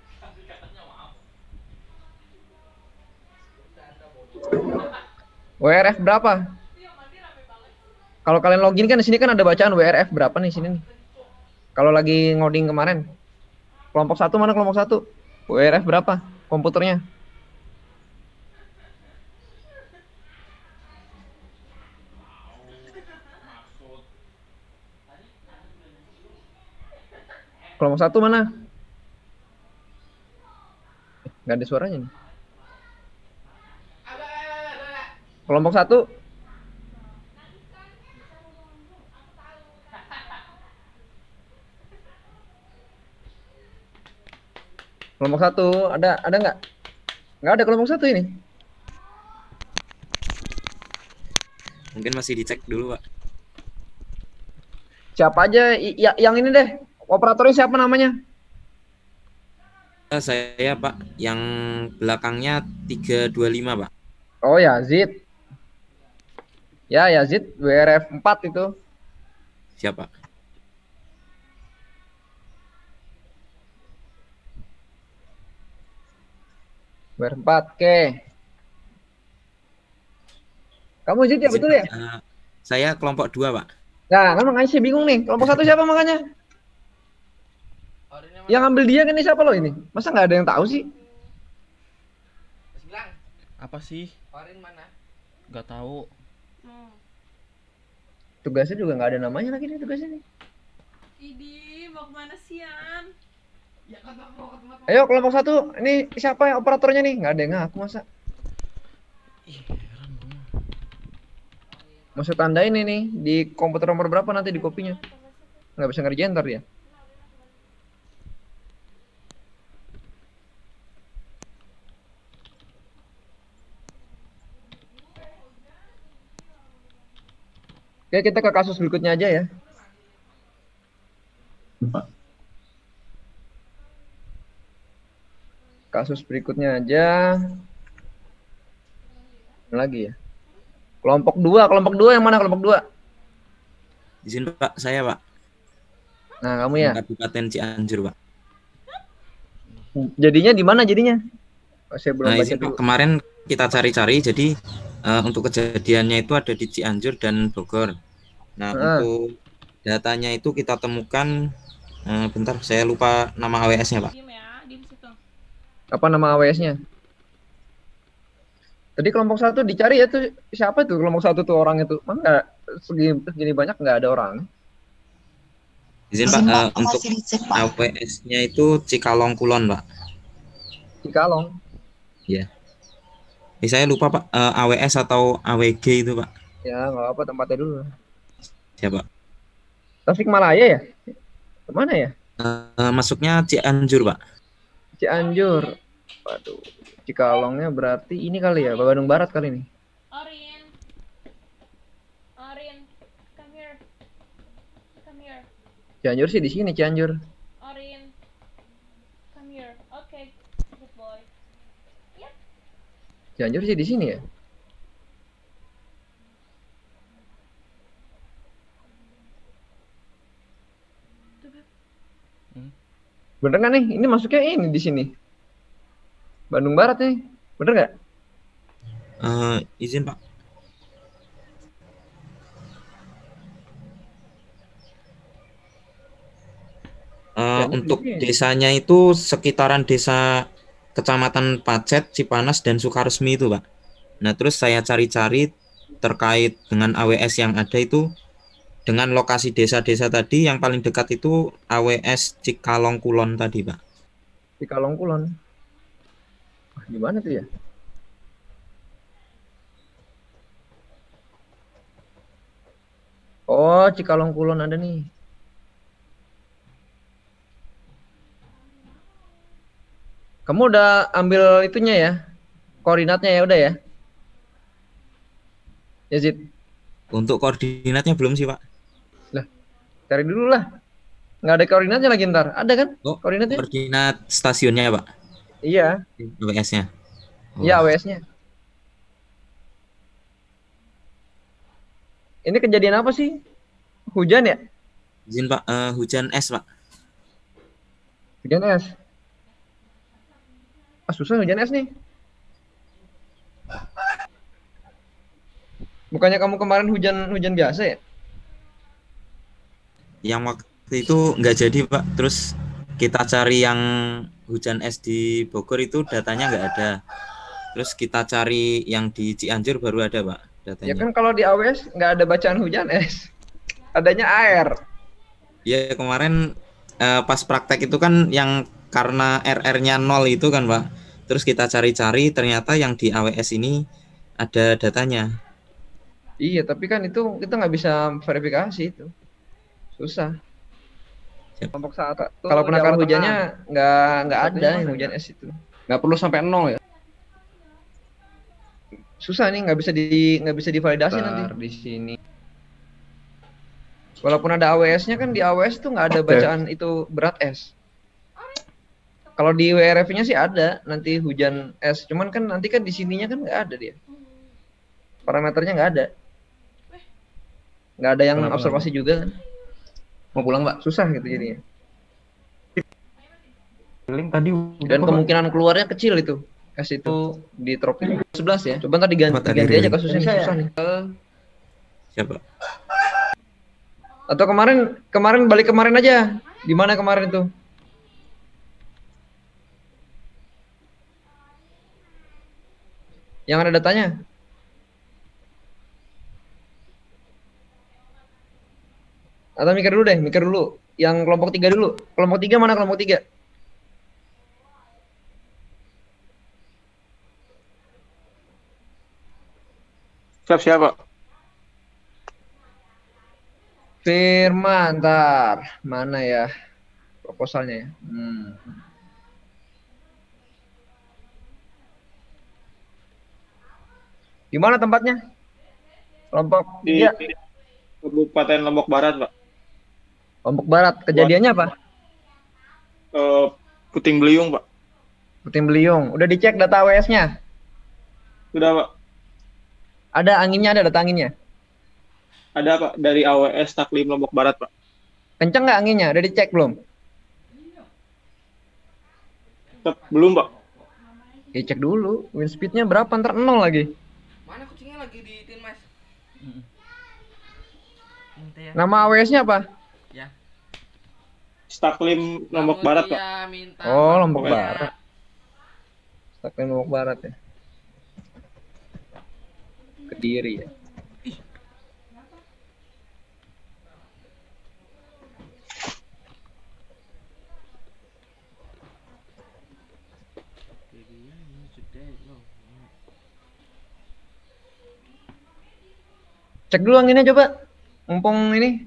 W R F berapa? Kalau kalian login kan di sini kan ada bacaan W R F berapa nih sini nih. Kalau lagi ngoding kemarin. Kelompok satu mana kelompok satu? W R F berapa komputernya? Kelompok satu mana? Nggak ada suaranya nih. Kelompok satu. Kelompok satu ada ada nggak? Nggak ada kelompok satu ini. Mungkin masih dicek dulu, Pak. Siapa aja ya, yang ini deh. Operatornya siapa namanya? Eh, saya, Pak, yang belakangnya tiga dua lima, Pak. Oh ya, Yazid. Ya, Yazid W R F empat itu. Siapa? W R F empat, oke. Kamu Yazid ya, betul ya? Eh, saya kelompok dua, Pak. Nah, kan makanya saya bingung nih. Kelompok satu siapa makanya? Yang ambil dia kan ini siapa lo ini? Masa nggak ada yang tahu sih? Apa sih? Orin mana? Gak tahu. Hmm. Tugasnya juga nggak ada namanya lagi nih tugasnya nih. Idi, mau kemana sian? Ayo kelompok satu, ini siapa yang operatornya nih? Nggak ada yang ngaku masa. Ih, heran dong. Mau saya tandain ini di komputer nomor berapa nanti di kopinya? Nggak bisa ngerjain ntar ya. Oke, kita ke kasus berikutnya aja ya. Pak. Kasus berikutnya aja. Mana lagi ya? Kelompok dua, kelompok dua yang mana kelompok dua? Di sini Pak, saya Pak. Nah, kamu ya. Kabupaten Cianjur Pak. Jadinya di mana jadinya? Oh, saya belum Nah, baca izin, Pak, dulu. kemarin kita cari-cari, jadi uh, untuk kejadiannya itu ada di Cianjur dan Bogor. Nah, Ah. untuk datanya itu kita temukan, uh, bentar, saya lupa nama A W S-nya Pak. Diem ya, diem situ. Apa nama A W S-nya? Tadi kelompok satu dicari ya tuh siapa tuh kelompok satu tuh orang itu? Emang nggak segini, segini banyak nggak ada orang? Izin Pak, Izin, Pak, uh, aku untuk masih dicek, Pak. A W S-nya itu Cikalong Kulon Pak. Cikalong. Ya. Eh, saya lupa Pak, uh, A W S atau A W G itu Pak. Ya nggak apa tempatnya dulu. Siapa? Tasikmalaya ya? Kemana ya? Uh, masuknya Cianjur Pak. Cianjur. Waduh. Cikalongnya berarti ini kali ya, Bandung Barat kali ini. Orin. Orin. Come here. Come here. Cianjur sih di sini Cianjur. Orin. Come here. Okay. Good boy. Yep. Cianjur sih di sini ya. Hmm. Bener nggak nih? Ini masuknya ini di sini. Bandung Barat nih. Bener nggak? Uh, izin Pak. Uh, Cianjur untuk di sini. desanya itu sekitaran desa Kecamatan Pacet, Cipanas, dan Sukaresmi itu Pak. Nah terus saya cari-cari terkait dengan A W S yang ada itu, dengan lokasi desa-desa tadi yang paling dekat itu A W S Cikalong Kulon tadi Pak. Cikalong Kulon. Wah, di mana tuh ya? Oh, Cikalong Kulon ada nih. Kamu udah ambil itunya ya? Koordinatnya ya udah ya? Yazid, Untuk koordinatnya belum sih Pak. cari dulu lah. Nggak ada koordinatnya lagi ntar. Ada kan Oh, koordinatnya? koordinat stasiunnya Pak, Iya, A W S-nya. Oh. iya A W S-nya. Ini kejadian apa sih? Hujan ya? Izin Pak, eh, hujan es Pak. Hujan es. Ah, susah hujan es nih. Bukannya kamu kemarin hujan hujan biasa ya? Yang waktu itu nggak jadi Pak. Terus kita cari yang hujan es di Bogor itu datanya nggak ada. Terus kita cari yang di Cianjur baru ada Pak Ya datanya. kan kalau di A W S nggak ada bacaan hujan es. Adanya air. Ya kemarin eh, pas praktek itu kan yang karena R R-nya nol itu kan Pak. Terus kita cari-cari ternyata yang di A W S ini ada datanya. Iya, tapi kan itu kita nggak bisa verifikasi itu. Susah. Siap. Kelompok satu. Kalau penakaran hujannya nggak nggak ada yang hujan es itu. Nggak perlu sampai nol ya. Susah nih, nggak bisa di nggak bisa divalidasi nanti di sini. Walaupun ada A W S-nya kan di A W S tuh nggak ada bacaan itu berat es. Kalau di W R F-nya sih ada nanti hujan es. Cuman kan nanti kan di sininya kan nggak ada dia. Parameternya nggak ada. Nggak ada yang Kenapa, observasi juga kan. Mau pulang Mbak? Susah gitu jadinya. Tadi Dan kemungkinan keluarnya kecil itu. Es itu di tropis sebelas ya. Coba ntar diganti, Oh, tadi diganti aja rilis. kasusnya nih, susah nih. Siapa? Atau kemarin kemarin balik kemarin aja. Di mana kemarin itu? Yang ada datanya. Atau mikir dulu deh, mikir dulu. Yang kelompok tiga dulu. Kelompok tiga mana kelompok tiga? Siap siapa? Firman, ntar. Mana ya proposalnya ya? Hmm. Gimana tempatnya? Kelompok Di tiga. Kabupaten Lombok Barat, Pak. Lombok Barat. Kejadiannya apa? Uh, Puting Beliung, Pak. Puting Beliung. Udah dicek data A W S-nya? Sudah, Pak. Ada anginnya, ada data anginnya? Ada, Pak, dari A W S Taklim Lombok Barat, Pak. Kenceng nggak anginnya? Udah dicek belum? Tetap belum, Pak. Dicek dulu. Wind speed-nya berapa? Ntar nol lagi. Mana kucingnya lagi di tin mas? Nama A W S-nya apa? Ya. Taklim Lombok Barat, Pak. Oh, Lombok Barat. Taklim Lombok Barat ya. Kediri ya. Cek dulu anginnya coba. Mumpung ini.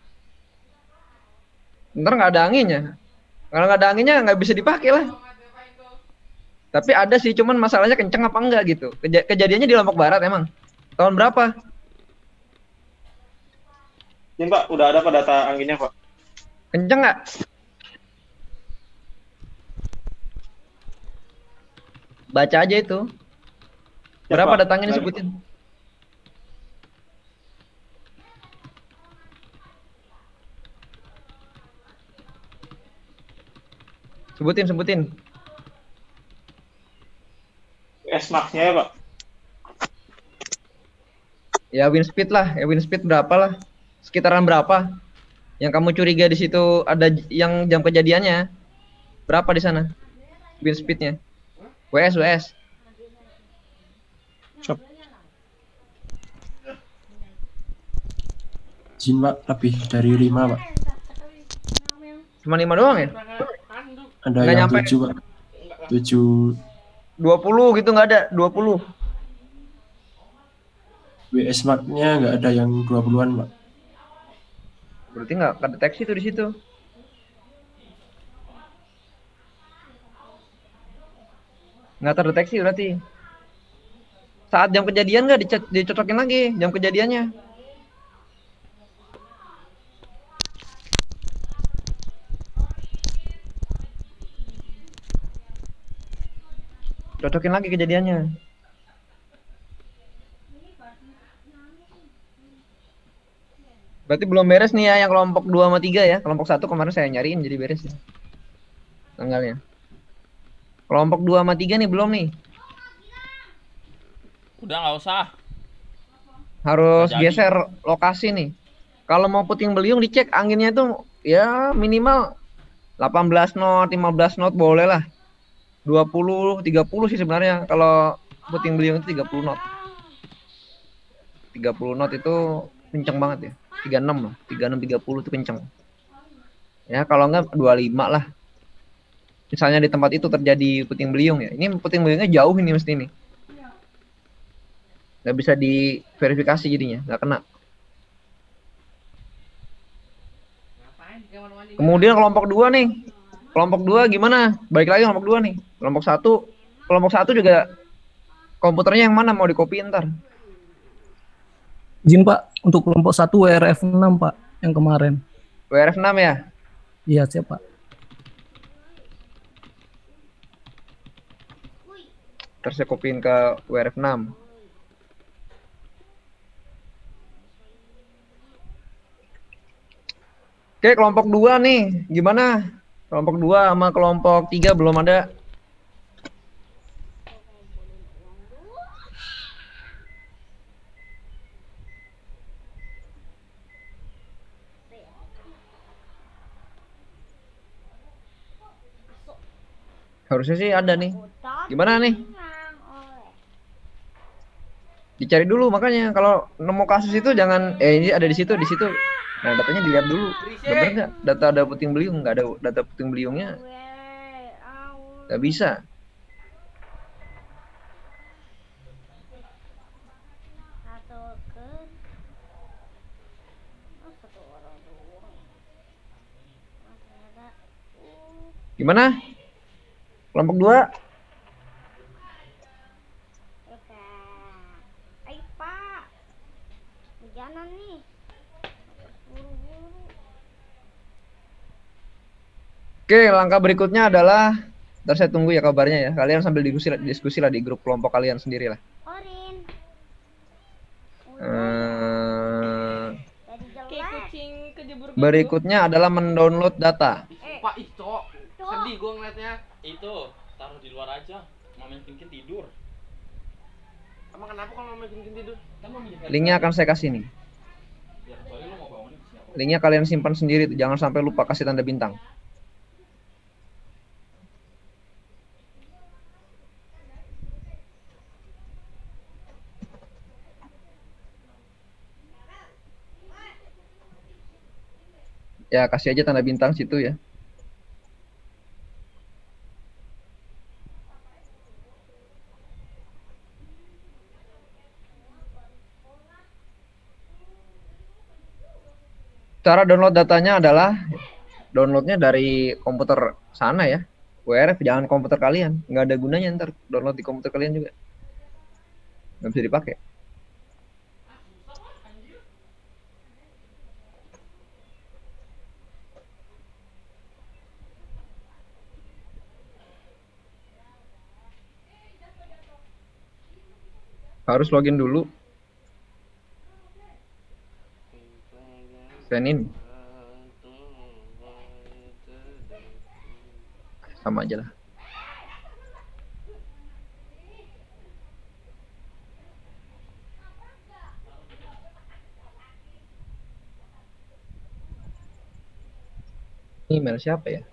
Ntar nggak ada anginnya. Kalau nggak ada anginnya nggak bisa dipakai lah. Tapi ada sih, cuman masalahnya kenceng apa enggak gitu. Keja kejadiannya di Lombok Barat emang. Tahun berapa? Ini, Pak, udah ada, Pak, data anginnya, Pak. Kenceng nggak? Baca aja itu. Ya, Berapa Pak. data anginnya sebutin? Sebutin, sebutin. S-Max-nya ya, Pak? Ya wind speed lah, ya wind speed berapa lah? Sekitaran berapa? Yang kamu curiga di situ ada yang jam kejadiannya? Berapa di sana? Wind speednya? W S, W S. Jin, Pak, lebih dari lima, Pak. Cuma lima doang ya? Ada Nggak yang nyampe. tujuh, Pak. Tujuh. dua puluh gitu nggak ada? dua puluh. W S Mark-nya nggak ada yang dua puluhan, Pak. Berarti nggak kedeteksi tuh di situ. Nggak terdeteksi berarti. Saat jam kejadian nggak dico- dicocokin lagi jam kejadiannya. Cocokin lagi kejadiannya. Berarti belum beres nih ya yang kelompok dua sama tiga ya. Kelompok satu kemarin saya nyariin jadi beres ya. Tanggalnya. Kelompok dua sama tiga nih belum nih. Udah nggak usah. Harus Nggak jadi. geser lokasi nih. Kalau mau puting beliung dicek anginnya tuh ya minimal delapan belas knot, lima belas knot boleh lah. dua puluh, tiga puluh sih sebenarnya kalau puting beliung itu tiga puluh knot. tiga puluh knot itu kenceng banget ya. tiga puluh enam lah, tiga puluh enam tiga puluh itu kenceng. Ya kalau enggak dua puluh lima lah. Misalnya di tempat itu terjadi puting beliung ya. Ini puting beliungnya jauh ini mesti ini. Nggak bisa diverifikasi jadinya, nggak kena. Kemudian kelompok dua nih. Kelompok dua gimana? Balik lagi kelompok dua nih. Kelompok satu, kelompok satu juga komputernya yang mana mau di copy ntar? Izin Pak, untuk kelompok satu W R F enam Pak, yang kemarin. W R F enam ya? Iya siap Pak. Terus saya copyin ke W R F enam. Oke, kelompok dua nih, gimana? Kelompok dua sama kelompok tiga belum ada. Harusnya sih ada nih. Gimana nih? Dicari dulu, makanya kalau nemu kasus itu jangan eh ini ada di situ, di situ. Nah, datanya dilihat dulu. Bener nggak? Data ada puting beliung, nggak ada data puting beliungnya. Nggak bisa. Gimana? Kelompok dua? Ayo Pak, hujanan nih. Buru-buru. Oke, langkah berikutnya adalah, ntar saya tunggu ya kabarnya ya. Kalian sambil diskusi, diskusi lah di grup kelompok kalian sendiri lah. Orin. Eh, Kayak kucing kejebur berikutnya adalah mendownload data. Pak, ih, cok. Sedih gue ngeliatnya. Itu, taruh di luar aja. Mama Kinkin tidur. Emang kenapa kalau Mama Kinkin tidur? Kan Mama Kinkin Linknya akan saya kasih nih. Ya, kecuali lu mau bangunin siapa? Linknya kalian simpan sendiri tuh, jangan sampai lupa kasih tanda bintang. Ya, kasih aja tanda bintang situ ya. Cara download datanya adalah downloadnya dari komputer sana ya. W R F jangan komputer kalian, nggak ada gunanya ntar download di komputer kalian juga, nggak bisa dipakai. Harus login dulu. Sign in. Sama aja lah. Ini email siapa ya?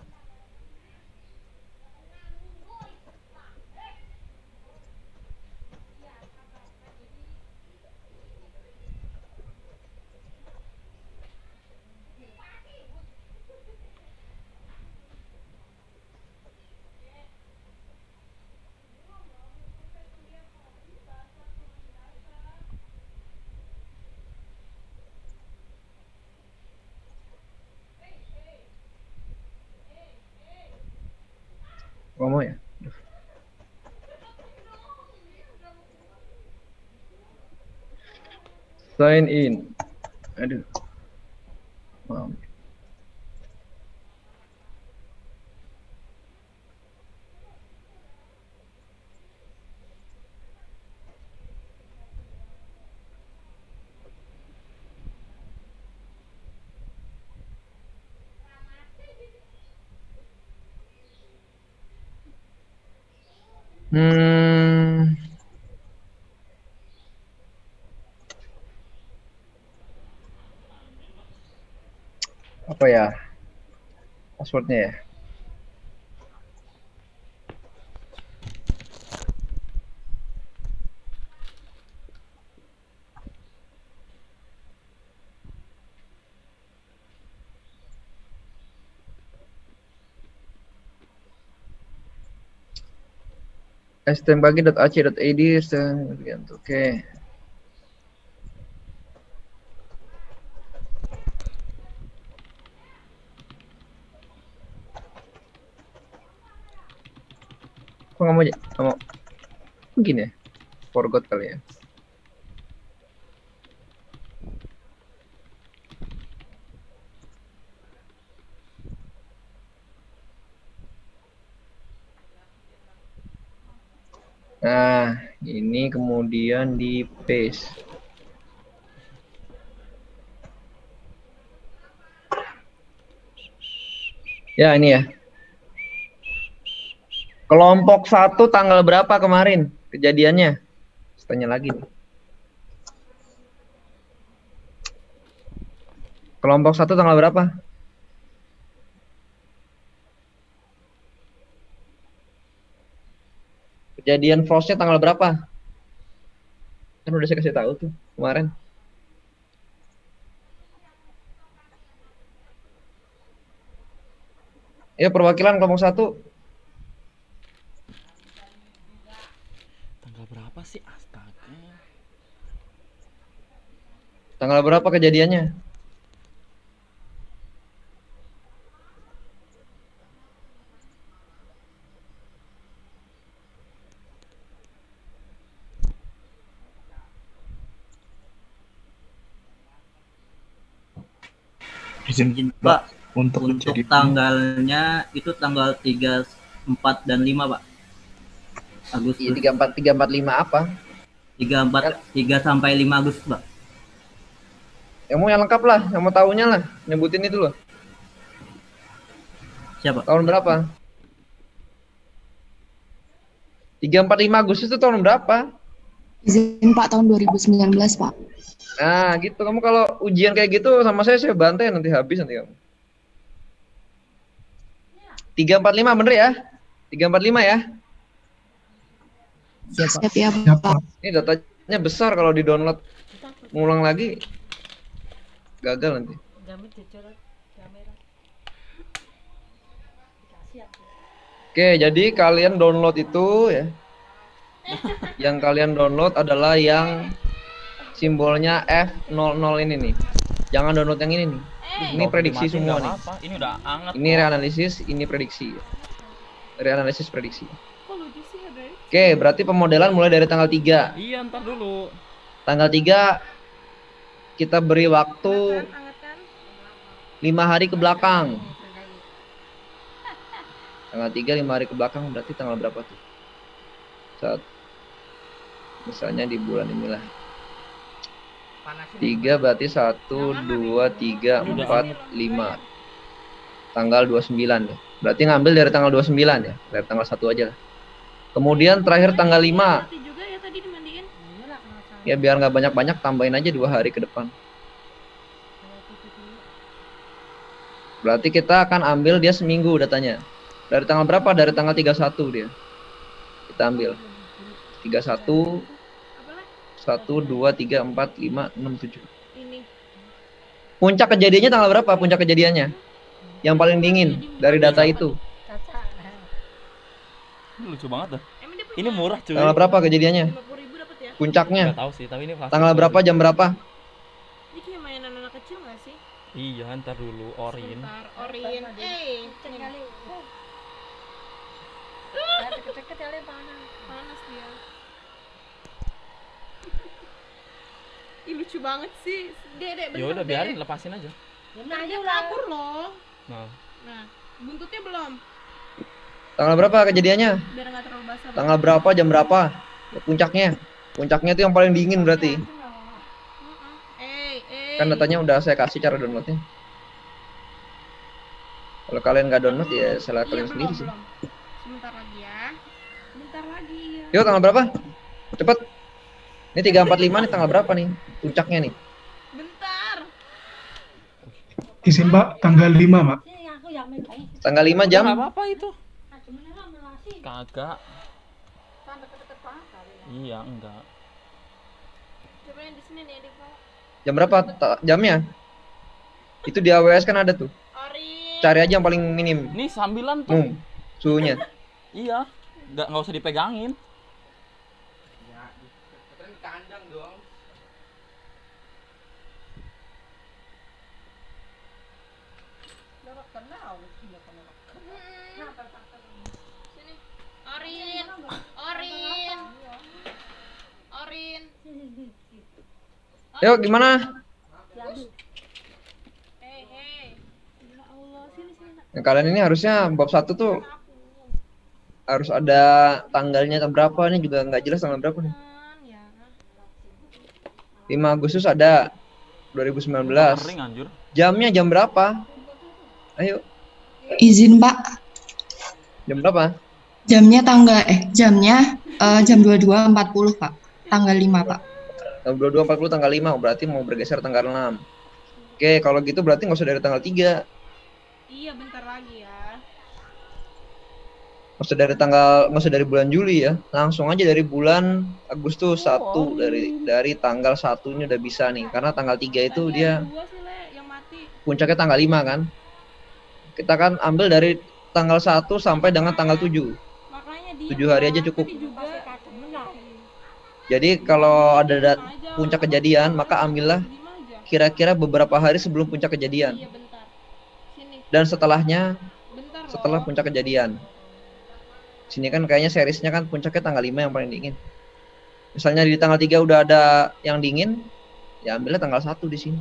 Ngomong ya? Sign in. Aduh. Maaf. Hmm. Apa ya? Passwordnya ya? stmpagi dot a c dot i d. Oke. Kok nggak mau aja? Nggak mau. Begini ya? Forgot kali ya. Nah, ini kemudian di paste. Ya, ini ya. Kelompok satu tanggal berapa kemarin kejadiannya? Tanya lagi nih. Kelompok satu tanggal berapa? Kejadian frostnya tanggal berapa? Kan udah saya kasih tahu tuh kemarin. Ya perwakilan kelompok satu. Tanggal berapa sih? Astaga. Tanggal berapa kejadiannya? Izin Pak, untuk, untuk tanggalnya itu tanggal tiga, empat dan lima, Pak. Agustus. tiga empat tiga empat lima apa? tiga empat tiga sampai lima Agustus, Pak. Yang mau yang lengkap lah, yang mau tahunya lah, nyebutin itu loh. Siapa? Tahun berapa? tiga empat lima Agustus itu tahun berapa? Izin Pak, tahun dua ribu sembilan belas, Pak. Nah, gitu. Kamu kalau ujian kayak gitu sama saya, saya bantai nanti habis nanti kamu. tiga empat lima bener ya? tiga empat lima ya? Siap ya, Pak. Ini datanya besar kalau di-download. Ngulang lagi gagal nanti. Oke, jadi kalian download itu ya. Yang kalian download adalah yang simbolnya F nol nol ini nih. Jangan download yang ini nih. Ini prediksi semua nih. Ini udah anget. Ini reanalisis, ini prediksi. Reanalisis prediksi. Oke, berarti pemodelan mulai dari tanggal tiga. Iya, ntar dulu. Tanggal tiga kita beri waktu lima hari ke belakang. Tanggal tiga lima hari ke belakang berarti tanggal berapa tuh? Saat misalnya di bulan inilah. tiga berarti satu, dua, tiga, empat, lima. Tanggal dua puluh sembilan ya. Berarti ngambil dari tanggal dua puluh sembilan ya. Dari tanggal satu aja lah. Kemudian terakhir tanggal lima. Ya biar nggak banyak-banyak, tambahin aja dua hari ke depan. Berarti kita akan ambil dia seminggu datanya. Dari tanggal berapa? Dari tanggal tiga puluh satu dia. Kita ambil. tiga puluh satu, satu, dua, tiga, empat, lima, enam, tujuh. Puncak kejadiannya tanggal berapa? Puncak kejadiannya? Yang paling dingin dari data itu. Ini lucu banget dah. Ini murah cuy. Tanggal berapa kejadiannya? Puncaknya. Nggak tahu sih, tapi ini pasti tanggal berapa, jam berapa? Ini kayak mainan anak kecil nggak sih? Iya, ntar dulu Orin. Sebentar, Orin. Eh, kali. Deket-deket ya, panas. Panas dia. Ih, lucu banget sih. Dek, Ya udah biarin, lepasin aja. Nah, dia kabur loh. Nah. Nah, buntutnya belum. Tanggal berapa kejadiannya? Biar nggak terlalu basah. Tanggal berapa, jam berapa? Ya, puncaknya. Puncaknya itu yang paling dingin berarti. Eh, eh. Kan datanya udah saya kasih cara downloadnya. Kalau kalian nggak download ya salah Iya, kalian belum, sendiri sih. belum. Sebentar lagi ya. Sebentar lagi ya. Yuk, tanggal berapa? Cepet. Ini tiga empat lima nih, tanggal berapa nih? Puncaknya nih. Bentar. Izin Pak, tanggal lima, Pak. Tanggal lima jam. Nggak apa-apa itu. Kagak. Iya, enggak. Coba yang di sini nih, Dik, Pak. Jam berapa ta- jamnya? Itu di A W S kan ada tuh. Cari aja yang paling minim. Ini sambilan tuh. Hmm, suhunya. Iya. Nggak nggak usah dipegangin. Kandang dong. Sini. Orin. Orin. Orin. Yuk, gimana? Hei, hei. Ya Allah, sini sini. Nah, kalian ini harusnya bab satu tuh harus ada tanggalnya tanggal berapa nih, juga nggak jelas tanggal berapa nih. lima Agustus ada dua ribu sembilan belas. Kering, anjur. Jamnya jam berapa? Ayo. Izin Pak, Jam berapa? jamnya tanggal eh jamnya eh, jam dua puluh dua empat puluh Pak, tanggal lima Pak. Tanggal dua puluh dua empat puluh tanggal lima, berarti mau bergeser tanggal enam. Oke, kalau gitu berarti nggak usah dari tanggal tiga. Iya, bentar lagi ya. Nggak usah dari tanggal, nggak usah dari bulan Juli ya, langsung aja dari bulan Agustus satu, dari dari tanggal satu ini udah bisa nih, karena tanggal tiga itu dia puncaknya tanggal lima kan. Kita kan ambil dari tanggal satu sampai dengan tanggal tujuh. tujuh hari aja cukup. Jadi kalau ada puncak kejadian, maka ambillah kira-kira beberapa hari sebelum puncak kejadian. Dan setelahnya, setelah puncak kejadian. Sini kan kayaknya seriesnya kan puncaknya tanggal lima yang paling dingin. Misalnya di tanggal tiga udah ada yang dingin, ya ambilnya tanggal satu di sini.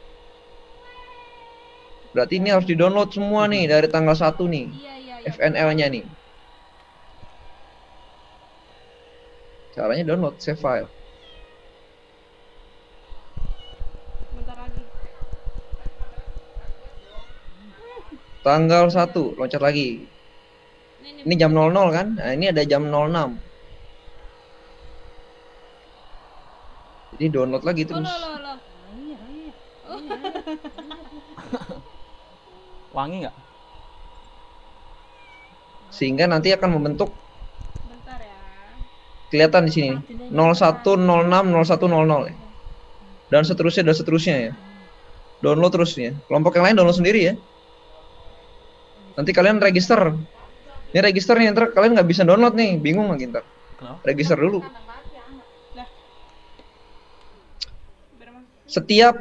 Berarti ini harus di-download semua nih dari tanggal satu nih. F N L-nya nih. Caranya download save file. Tanggal satu, loncat lagi. Ini jam nol nol kan? Nah, ini ada jam nol enam. Jadi download lagi terus. Wangi nggak? Sehingga nanti akan membentuk kelihatan di sini nol satu nol enam nol satu nol nol ya. Dan seterusnya dan seterusnya ya. Download terus ya. Kelompok yang lain download sendiri ya. Nanti kalian register. Ini register nih, ntar kalian nggak bisa download nih, bingung lagi ntar. Register dulu. Setiap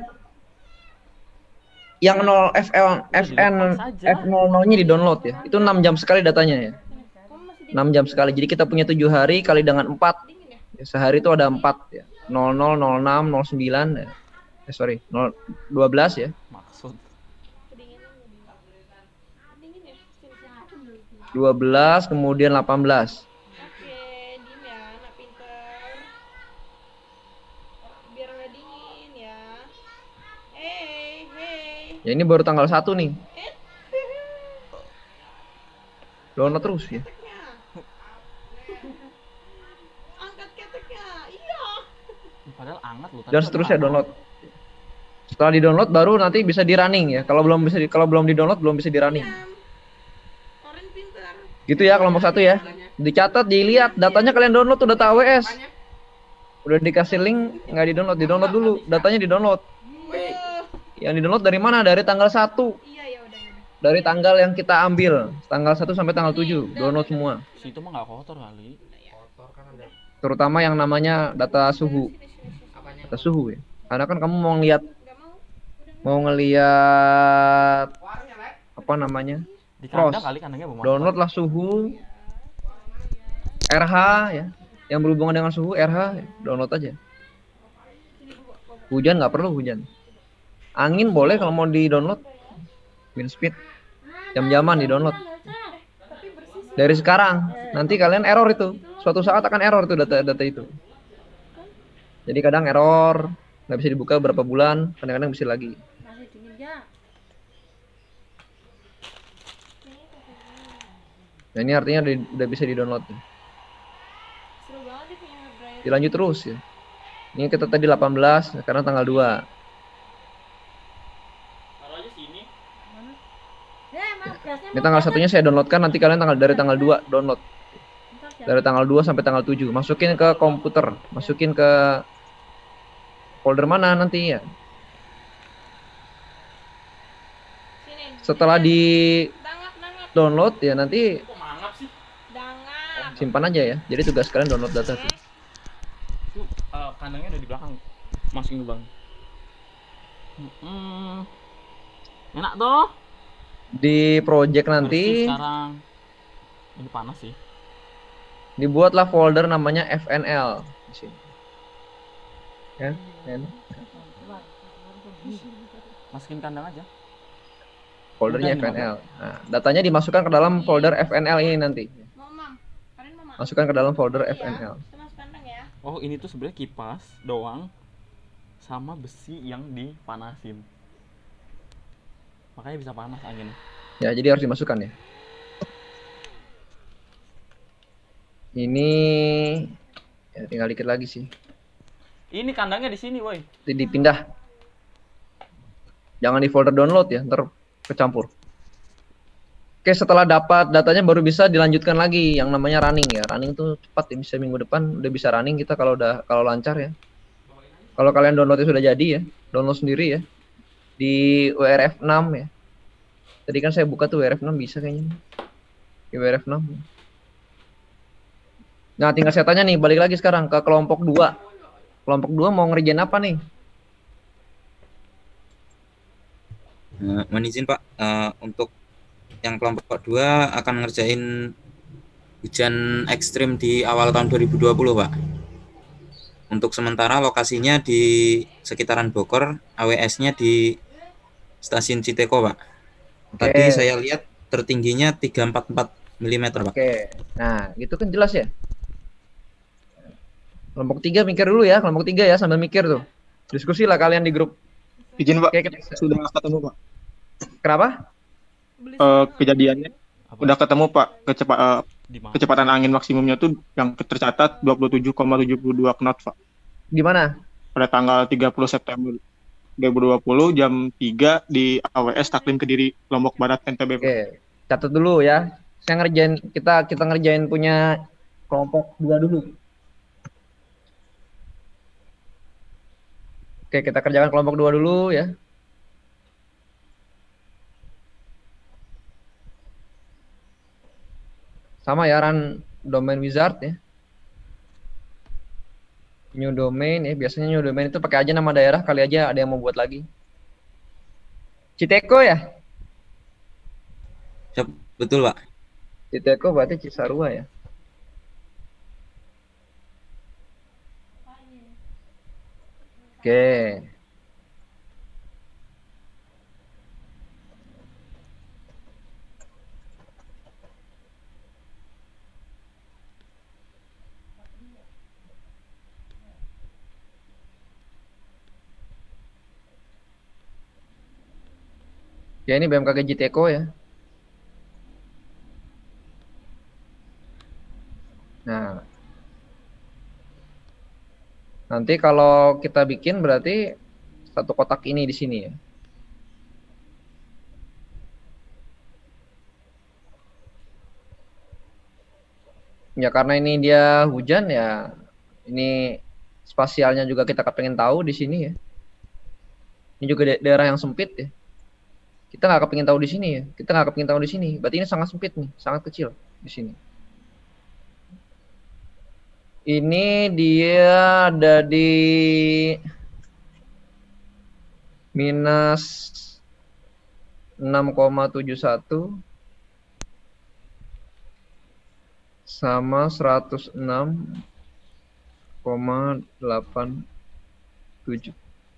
yang nol F L F N F nol nol-nya di download ya. Itu enam jam sekali datanya ya. enam jam sekali. Jadi kita punya tujuh hari kali dengan empat. Ya, sehari itu ada empat ya. nol nol nol enam nol sembilan ya. Eh sorry, nol dua belas ya. Maksud dua belas kemudian delapan belas. Ya ini baru tanggal satu nih. Download terus ya. Padahal anget loh. Dan seterusnya download. Setelah di download baru nanti bisa di running ya. Kalau belum bisa di, kalau belum di download belum bisa di running. Gitu ya kelompok satu ya. Dicatat, dilihat datanya kalian download tuh data A W S. Udah dikasih link nggak di download, di download dulu. Datanya di download. Yang di download dari mana? Dari tanggal satu. Dari tanggal yang kita ambil, tanggal satu sampai tanggal tujuh, download semua. Situ mah nggak kotor kali. Terutama yang namanya data suhu. Data suhu ya. Karena kan kamu mau ngeliat mau ngeliat apa namanya? Di kandang kali, kandangnya bermanfaat. Download lah suhu R H ya. Yang berhubungan dengan suhu R H, download aja. Hujan nggak perlu hujan. Angin boleh kalau mau di-download. Wind speed. Jam-jaman di-download. Dari sekarang, nanti kalian error itu. Suatu saat akan error itu data-data itu. Jadi kadang error, nggak bisa dibuka berapa bulan, kadang-kadang bisa lagi. Nah ini artinya udah, udah bisa di-download. Dilanjut terus ya. Ini kita tadi delapan belas, sekarang tanggal dua. Ini tanggal satunya saya downloadkan, nanti kalian tanggal dari tanggal dua download. Dari tanggal dua sampai tanggal tujuh. Masukin ke komputer, masukin ke folder mana nanti ya. Setelah di download ya nanti simpan aja ya. Jadi tugas kalian download data tuh. Tuh, uh, kandangnya ada di belakang. Masukin ke bang. Hmm. Enak tuh. Di project nanti sekarang ini panas sih. Dibuatlah folder namanya F N L di sini. Ya, kan? Masukin kandang aja. Foldernya F N L. Nah, datanya dimasukkan ke dalam folder F N L ini nanti. Masukkan ke dalam folder F N L. Oh, ini tuh sebenarnya kipas doang sama besi yang dipanasin. Makanya bisa panas anginnya. Ya, jadi harus dimasukkan ya. Ini ya, tinggal dikit lagi sih. Ini kandangnya di sini, woi. Dipindah. Jangan di folder download ya, ntar kecampur. Oke, setelah dapat datanya baru bisa dilanjutkan lagi yang namanya running ya. Running tuh cepat ya, bisa minggu depan udah bisa running kita kalau udah kalau lancar ya. Kalau kalian downloadnya sudah jadi ya, download sendiri ya di W R F enam ya. Tadi kan saya buka tuh W R F enam bisa kayaknya. Di W R F enam. Nah, tinggal saya tanya nih, balik lagi sekarang ke kelompok dua. Kelompok dua mau ngerjain apa nih? Nah, mohon izin Pak, uh, untuk yang kelompok dua akan ngerjain hujan ekstrim di awal tahun dua ribu dua puluh Pak. Untuk sementara lokasinya di sekitaran Bogor, A W S-nya di stasiun Citeko Pak. Tadi Oke. saya lihat tertingginya tiga ratus empat puluh empat milimeter Pak. Oke, nah gitu kan jelas ya. Kelompok tiga mikir dulu ya, kelompok tiga ya sambil mikir tuh. Diskusi lah kalian di grup. Izin Pak, Oke, kita... sudah ketemu Pak. Kenapa? Uh, kejadiannya udah ketemu Pak, Kecepa, uh, kecepatan angin maksimumnya tuh yang tercatat dua puluh tujuh koma tujuh dua knot Pak. Di mana? Pada tanggal tiga puluh September dua ribu dua puluh jam tiga di A W S Taklim Kediri, Lombok Barat, N T B. Oke, catat dulu ya. Saya ngerjain kita kita ngerjain punya kelompok dua dulu. Oke, kita kerjakan kelompok dua dulu ya. Sama ya, run domain wizard ya. New domain ya, biasanya new domain itu pakai aja nama daerah, kali aja ada yang mau buat lagi. Citeko ya? Siap, betul Pak. Citeko berarti Cisarua ya. Oke. Ya ini B M K G Citeko ya. Nah. Nanti kalau kita bikin berarti satu kotak ini di sini ya. Ya karena ini dia hujan ya. Ini spasialnya juga kita kepengen tahu di sini ya. Ini juga daerah yang sempit ya. Kita nggak kepingin tahu di sini ya. Kita nggak kepingin tahu di sini. Berarti ini sangat sempit nih, sangat kecil di sini. Ini dia ada di minus enam koma tujuh satu sama seratus enam koma delapan tujuh.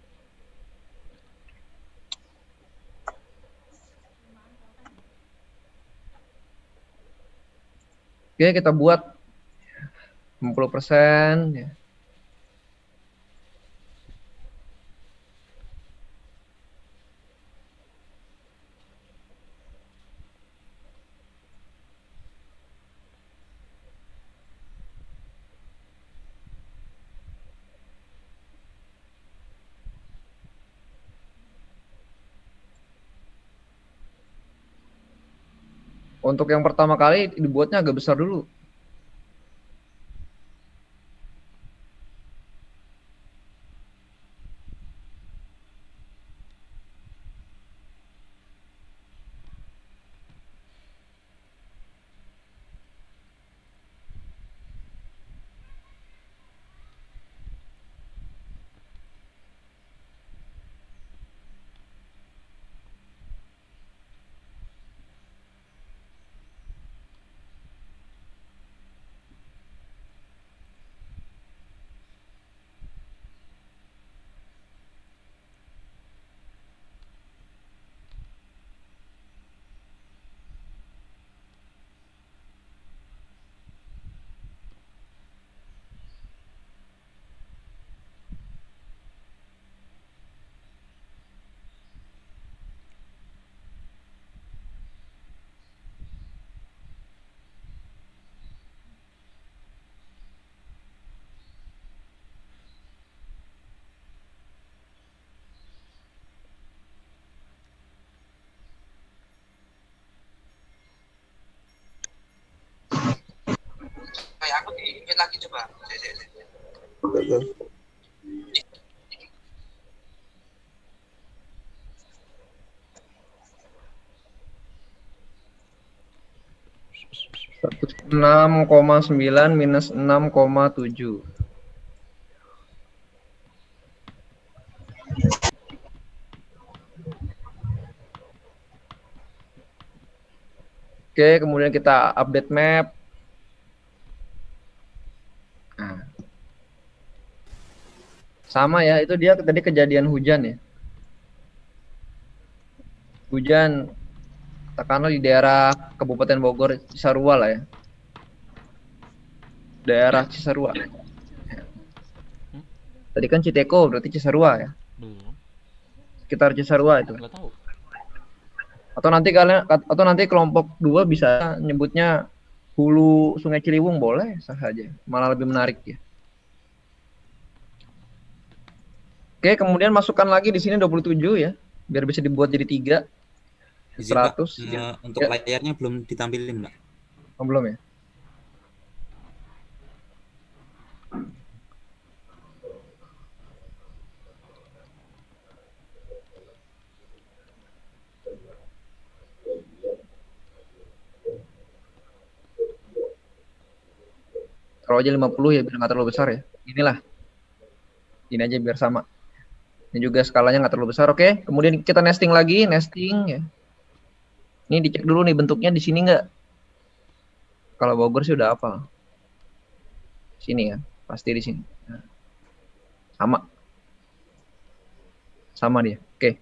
Oke, kita buat enam puluh persen ya. Untuk yang pertama kali dibuatnya agak besar dulu. Ingat lagi coba. enam koma sembilan minus enam koma tujuh. Oke, kemudian kita update map. Nah. Sama ya, itu dia tadi kejadian hujan ya. Hujan, katakanlah di daerah Kabupaten Bogor, Cisarua lah ya. Daerah Cisarua. Tadi kan Citeko, berarti Cisarua ya. Belum. Sekitar Cisarua itu. Nggak tahu. Atau nanti kalian atau nanti kelompok dua bisa nyebutnya hulu Sungai Ciliwung, boleh sah aja, malah lebih menarik ya. Oke, kemudian masukkan lagi di sini dua puluh tujuh ya, biar bisa dibuat jadi tiga. Izin, Pak, seratus eh, ya. untuk Ya. layarnya belum ditampilin, Mbak. Oh, belum ya? Taruh aja lima puluh ya, biar nggak terlalu besar ya. Inilah. Ini aja biar sama. Ini juga skalanya nggak terlalu besar. Oke, kemudian kita nesting lagi, nesting ya. Ini dicek dulu nih bentuknya di sini nggak? Kalau Bogor sih udah apa? Sini ya, pasti di sini. Nah, sama. Sama dia. Oke.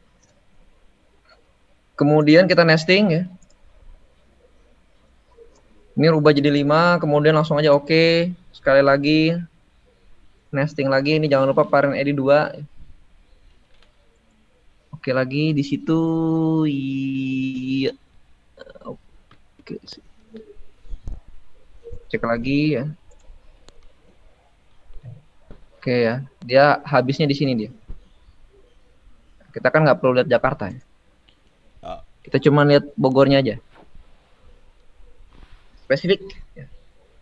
Kemudian kita nesting ya. Ini rubah jadi lima, kemudian langsung aja oke. Sekali lagi nesting lagi, ini jangan lupa parent id dua. Oke lagi di situ. Iya. Oke. Cek lagi ya. Oke ya, dia habisnya di sini dia. Kita kan nggak perlu lihat Jakarta ya. Kita cuma lihat Bogornya aja. Spesifik ya.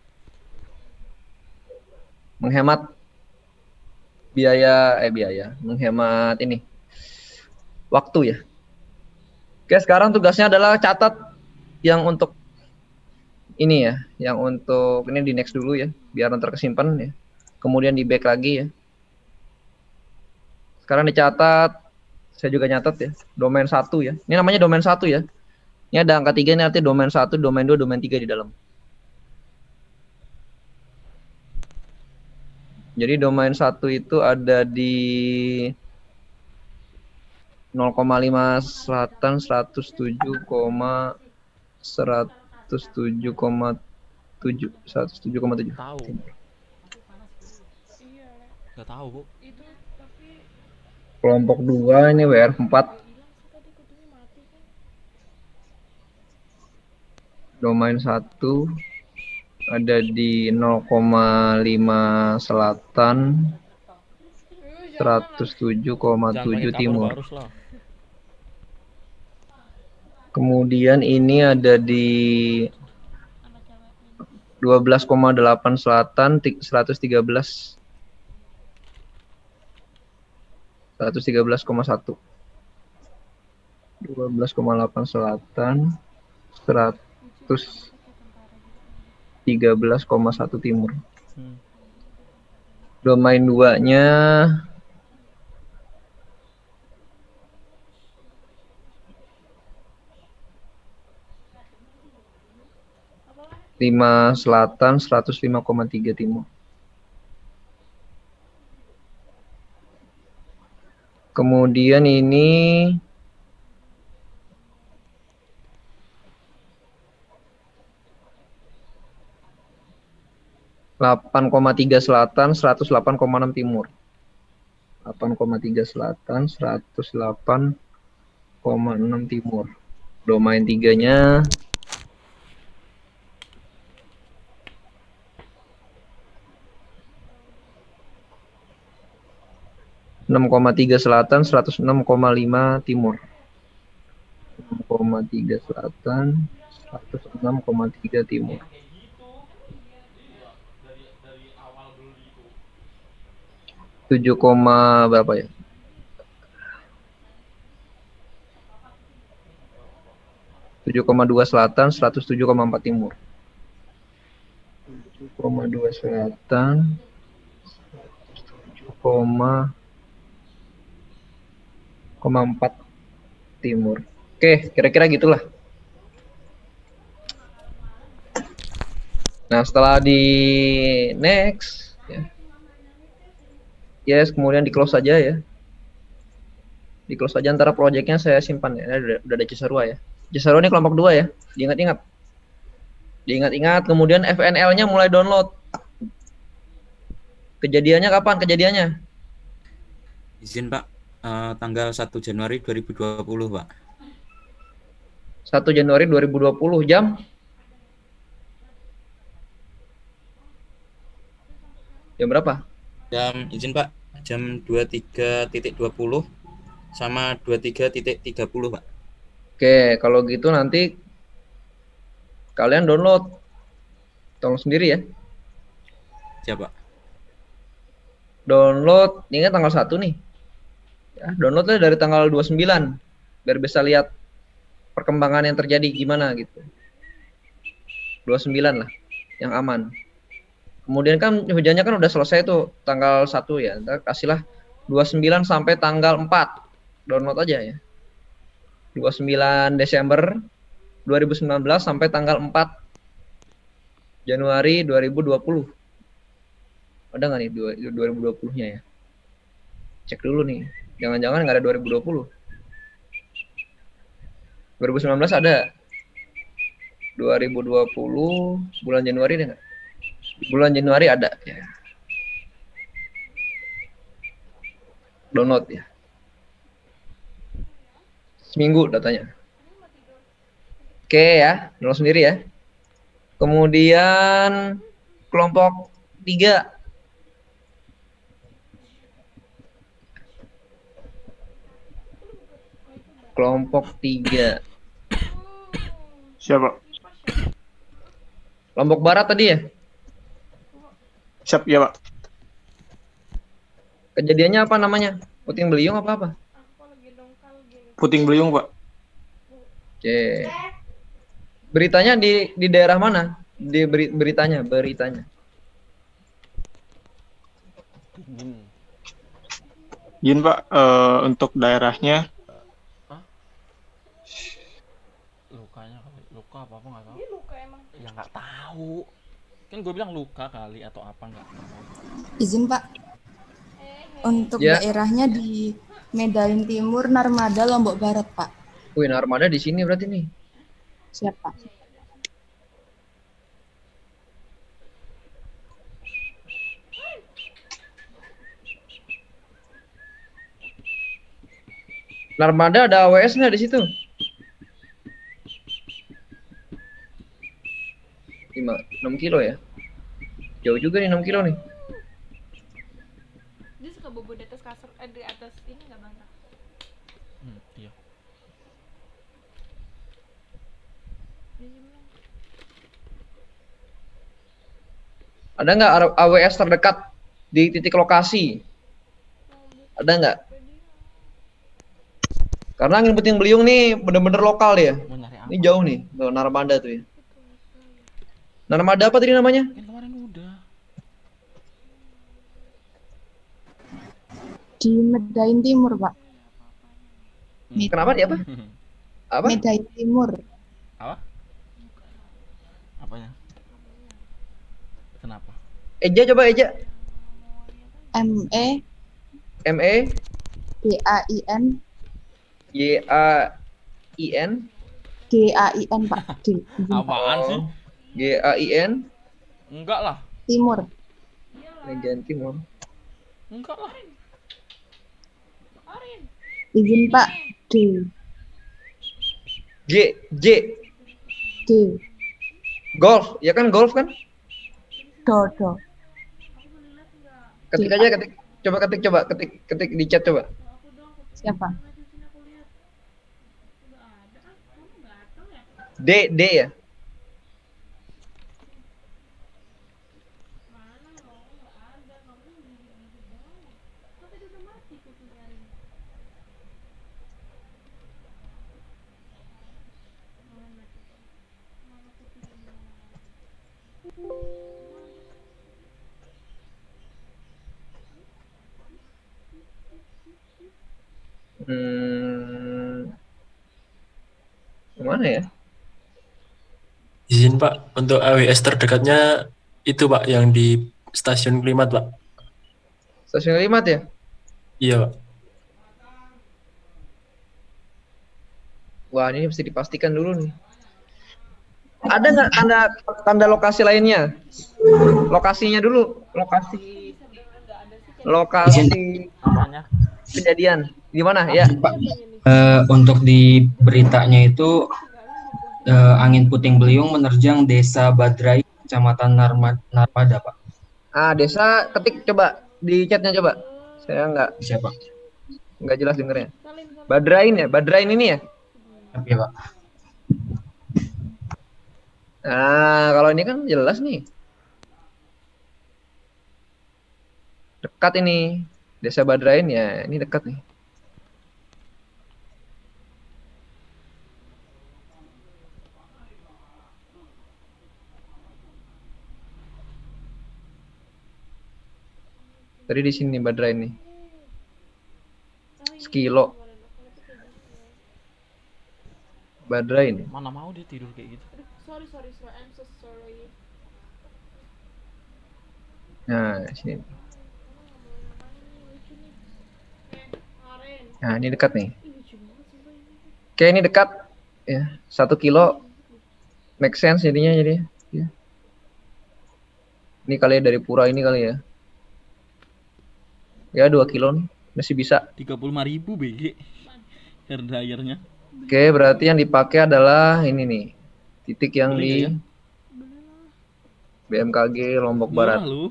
Menghemat biaya eh biaya menghemat ini waktu ya. Oke, sekarang tugasnya adalah catat yang untuk ini ya, yang untuk ini di next dulu ya, biar nanti terkesimpan ya, kemudian di back lagi ya. Sekarang dicatat, saya juga nyatat ya, domain satu ya, ini namanya domain satu ya. Ini ada angka tiga, ini artinya domain satu, domain dua, domain tiga di dalam. Jadi domain satu itu ada di nol koma lima selatan, seratus tujuh koma seratus tujuh koma tujuh, seratus tujuh koma tujuh. Tahu. Nggak tahu, Bu. Kelompok dua ini W R empat. Domain satu ada di nol koma lima selatan, seratus tujuh koma tujuh timur. Kemudian ini ada di dua belas koma delapan selatan, seratus tiga belas, seratus tiga belas koma satu, dua belas koma delapan selatan, seratus tiga belas koma satu timur. Domain dua-nya lima selatan, seratus lima koma tiga timur. Kemudian ini delapan koma tiga selatan, seratus delapan koma enam timur. delapan koma tiga selatan, seratus delapan koma enam timur. Domain tiganya enam koma tiga selatan, seratus enam koma lima timur. enam koma tiga selatan, seratus enam koma tiga timur. tujuh, berapa ya? tujuh koma dua selatan, seratus tujuh koma empat timur. tujuh koma dua selatan, tujuh koma empat timur. Oke, kira-kira gitulah. Nah, setelah di next, ya. Yes, kemudian di close saja ya. Di close saja, antara proyeknya saya simpan ya. Udah, udah ada Cisarua ya. Cisarua ini kelompok dua ya. Diingat-ingat. Diingat-ingat. Kemudian F N L-nya mulai download. Kejadiannya kapan? Kejadiannya? Izin Pak, eh, tanggal satu Januari dua ribu dua puluh Pak. satu Januari dua ribu dua puluh jam? Jam berapa? Jam izin Pak, jam dua puluh tiga dua puluh sama dua puluh tiga tiga puluh Pak. Oke, kalau gitu nanti kalian download. Tolong sendiri ya. Siapa? Download, ingat tanggal satu nih. Ya, downloadnya dari tanggal dua puluh sembilan biar bisa lihat perkembangan yang terjadi gimana gitu. dua puluh sembilan lah yang aman. Kemudian kan hujannya kan udah selesai tuh tanggal satu ya. Ntar kasihlah dua puluh sembilan sampai tanggal empat. Download aja ya. dua puluh sembilan Desember dua ribu sembilan belas sampai tanggal empat Januari dua ribu dua puluh. Ada nggak nih dua ribu dua puluh-nya ya? Cek dulu nih. Jangan-jangan nggak ada dua ribu dua puluh. dua ribu sembilan belas ada. dua ribu dua puluh bulan Januari ada nggak? Bulan Januari ada ya. Download ya. Seminggu datanya. Oke ya, download sendiri ya. Kemudian kelompok tiga. Kelompok tiga. Siapa? Lombok Barat tadi ya? Siap ya Pak. Kejadiannya apa namanya? Puting beliung apa apa? Puting beliung Pak. Oke. Beritanya di di daerah mana? Di beri, beritanya, beritanya. Izin Pak, eh, untuk daerahnya Lukanya kali, luka apa apa nggak tahu. Luka emang. Ya nggak tahu. Kan gue bilang luka kali atau apa nggak tahu. Izin Pak, untuk Ya. daerahnya di Medan Timur, Narmada, Lombok Barat Pak. Wih, Narmada di sini berarti nih. Siapa? Narmada ada A W S nggak di situ? lima, enam kilo ya? Jauh juga nih enam kilo nih. Dia suka bobo di atas kasur, eh, di atas ini nggak bang? Hmm, iya. Ada nggak A W S terdekat di titik lokasi? Ada nggak? Karena angin puting beliung nih bener-bener lokal ya. Ini jauh nih, tuh Narmada tuh ya. Narmada apa tadi namanya? Kan kemarin udah. Di Medan Timur Pak. Kenapa dia apa? Apa? Medan Timur. Apa? Apanya? Kenapa? Eja coba Eja. M E M E D A I N Y A I N G A I N Pak. Di Apaan sih? G A I N Enggak lah. Timur. Medan Timur. Enggak lah. Izin Pak. D G J D Golf, ya kan golf kan? Do Do. Ketik aja ketik. Coba ketik coba ketik ketik di chat coba. Siapa? D D ya. Hmm, Gimana ya? Izin Pak, untuk A W S terdekatnya itu Pak yang di stasiun Klimat Pak. Stasiun Klimat ya? Iya Pak. Wah, ini mesti dipastikan dulu nih. Ada nggak tanda tanda lokasi lainnya? Lokasinya dulu, lokasi lokasi kejadian di mana ya? Eh, untuk di beritanya itu eh, angin puting beliung menerjang Desa Badrai, Kecamatan Narma- Narmada, Pak. Ah, desa ketik coba di chatnya coba. Saya nggak Siapa? nggak jelas dengernya. Badrain ya, Badrain ini ya? Tapi Pak. Nah, kalau ini kan jelas nih. Dekat ini. Desa Badrain ya, ini dekat nih. Tadi di sini Badrain nih. Sekilo. Badrain. Mana mau dia tidur kayak gitu. Sorry, sorry, sorry. I'm so sorry. Nah, sini. Nah, ini dekat nih. Oke, ini dekat. Ya, satu kilo. Make sense jadinya jadi. Ya. Ini kali ya dari Pura ini kali ya. Ya, dua kilo nih. Masih bisa. tiga puluh lima ribu B G. Hair dryernya. Oke, berarti yang dipakai adalah ini nih. Titik yang Beli di nggak B M K G Lombok Murah Barat. lu.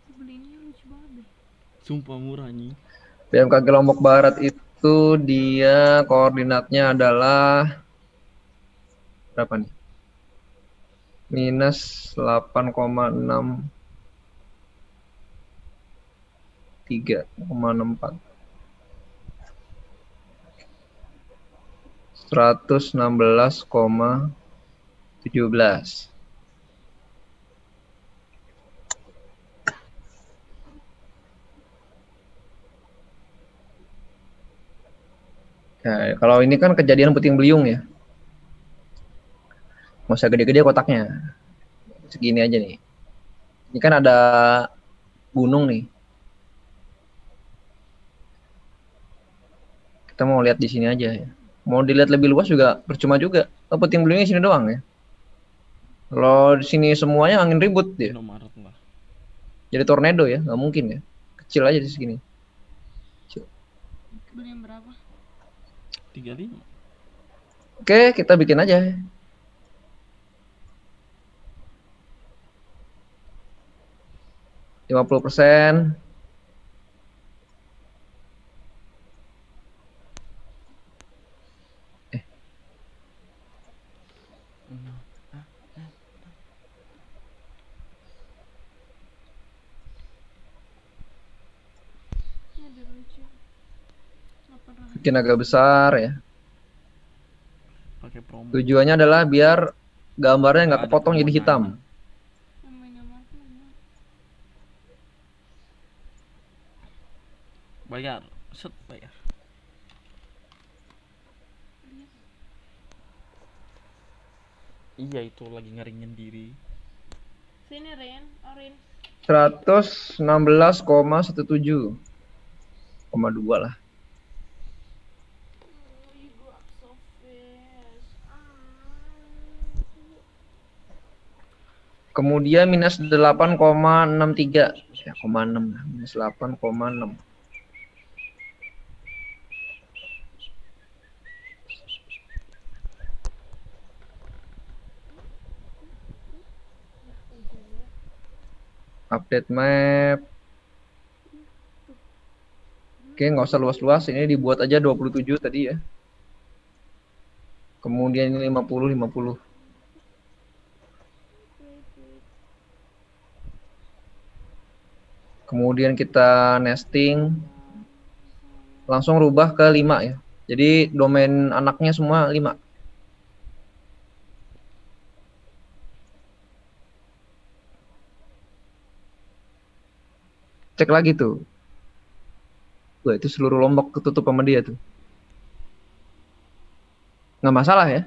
Sumpah murah nih. B M K G Lombok Barat itu dia koordinatnya adalah berapa nih? Minus delapan koma enam tiga koma enam empat. seratus enam belas koma tujuh belas. Nah, kalau ini kan kejadian puting beliung ya. Nggak usah gede-gede kotaknya. Segini aja nih. Ini kan ada gunung nih. Kita mau lihat di sini aja ya. Mau dilihat lebih luas juga percuma juga. Oh, puting beliungnya sini doang ya. Kalau di sini semuanya angin ribut dia. Jadi tornado ya, nggak mungkin ya. Kecil aja di sini. Beli yang berapa? tiga puluh lima. Oke, kita bikin aja. lima puluh persen. Eh. Bikin agak besar ya. Pakai promo. Tujuannya adalah biar gambarnya nggak kepotong jadi hitam. Bayar, set bayar. Iya itu lagi ngeringin diri. Sini Ren, Orin. seratus enam belas koma tujuh belas koma dua lah. Kemudian minus delapan koma enam tiga, ya, koma enam, minus delapan koma enam. Update map. Oke, nggak usah luas-luas, ini dibuat aja dua puluh tujuh tadi ya. Kemudian ini lima puluh, lima puluh. Kemudian kita nesting, langsung rubah ke lima ya. Jadi domain anaknya semua lima. Cek lagi tuh. Wah, itu seluruh Lombok ketutup sama dia tuh. Nggak masalah ya.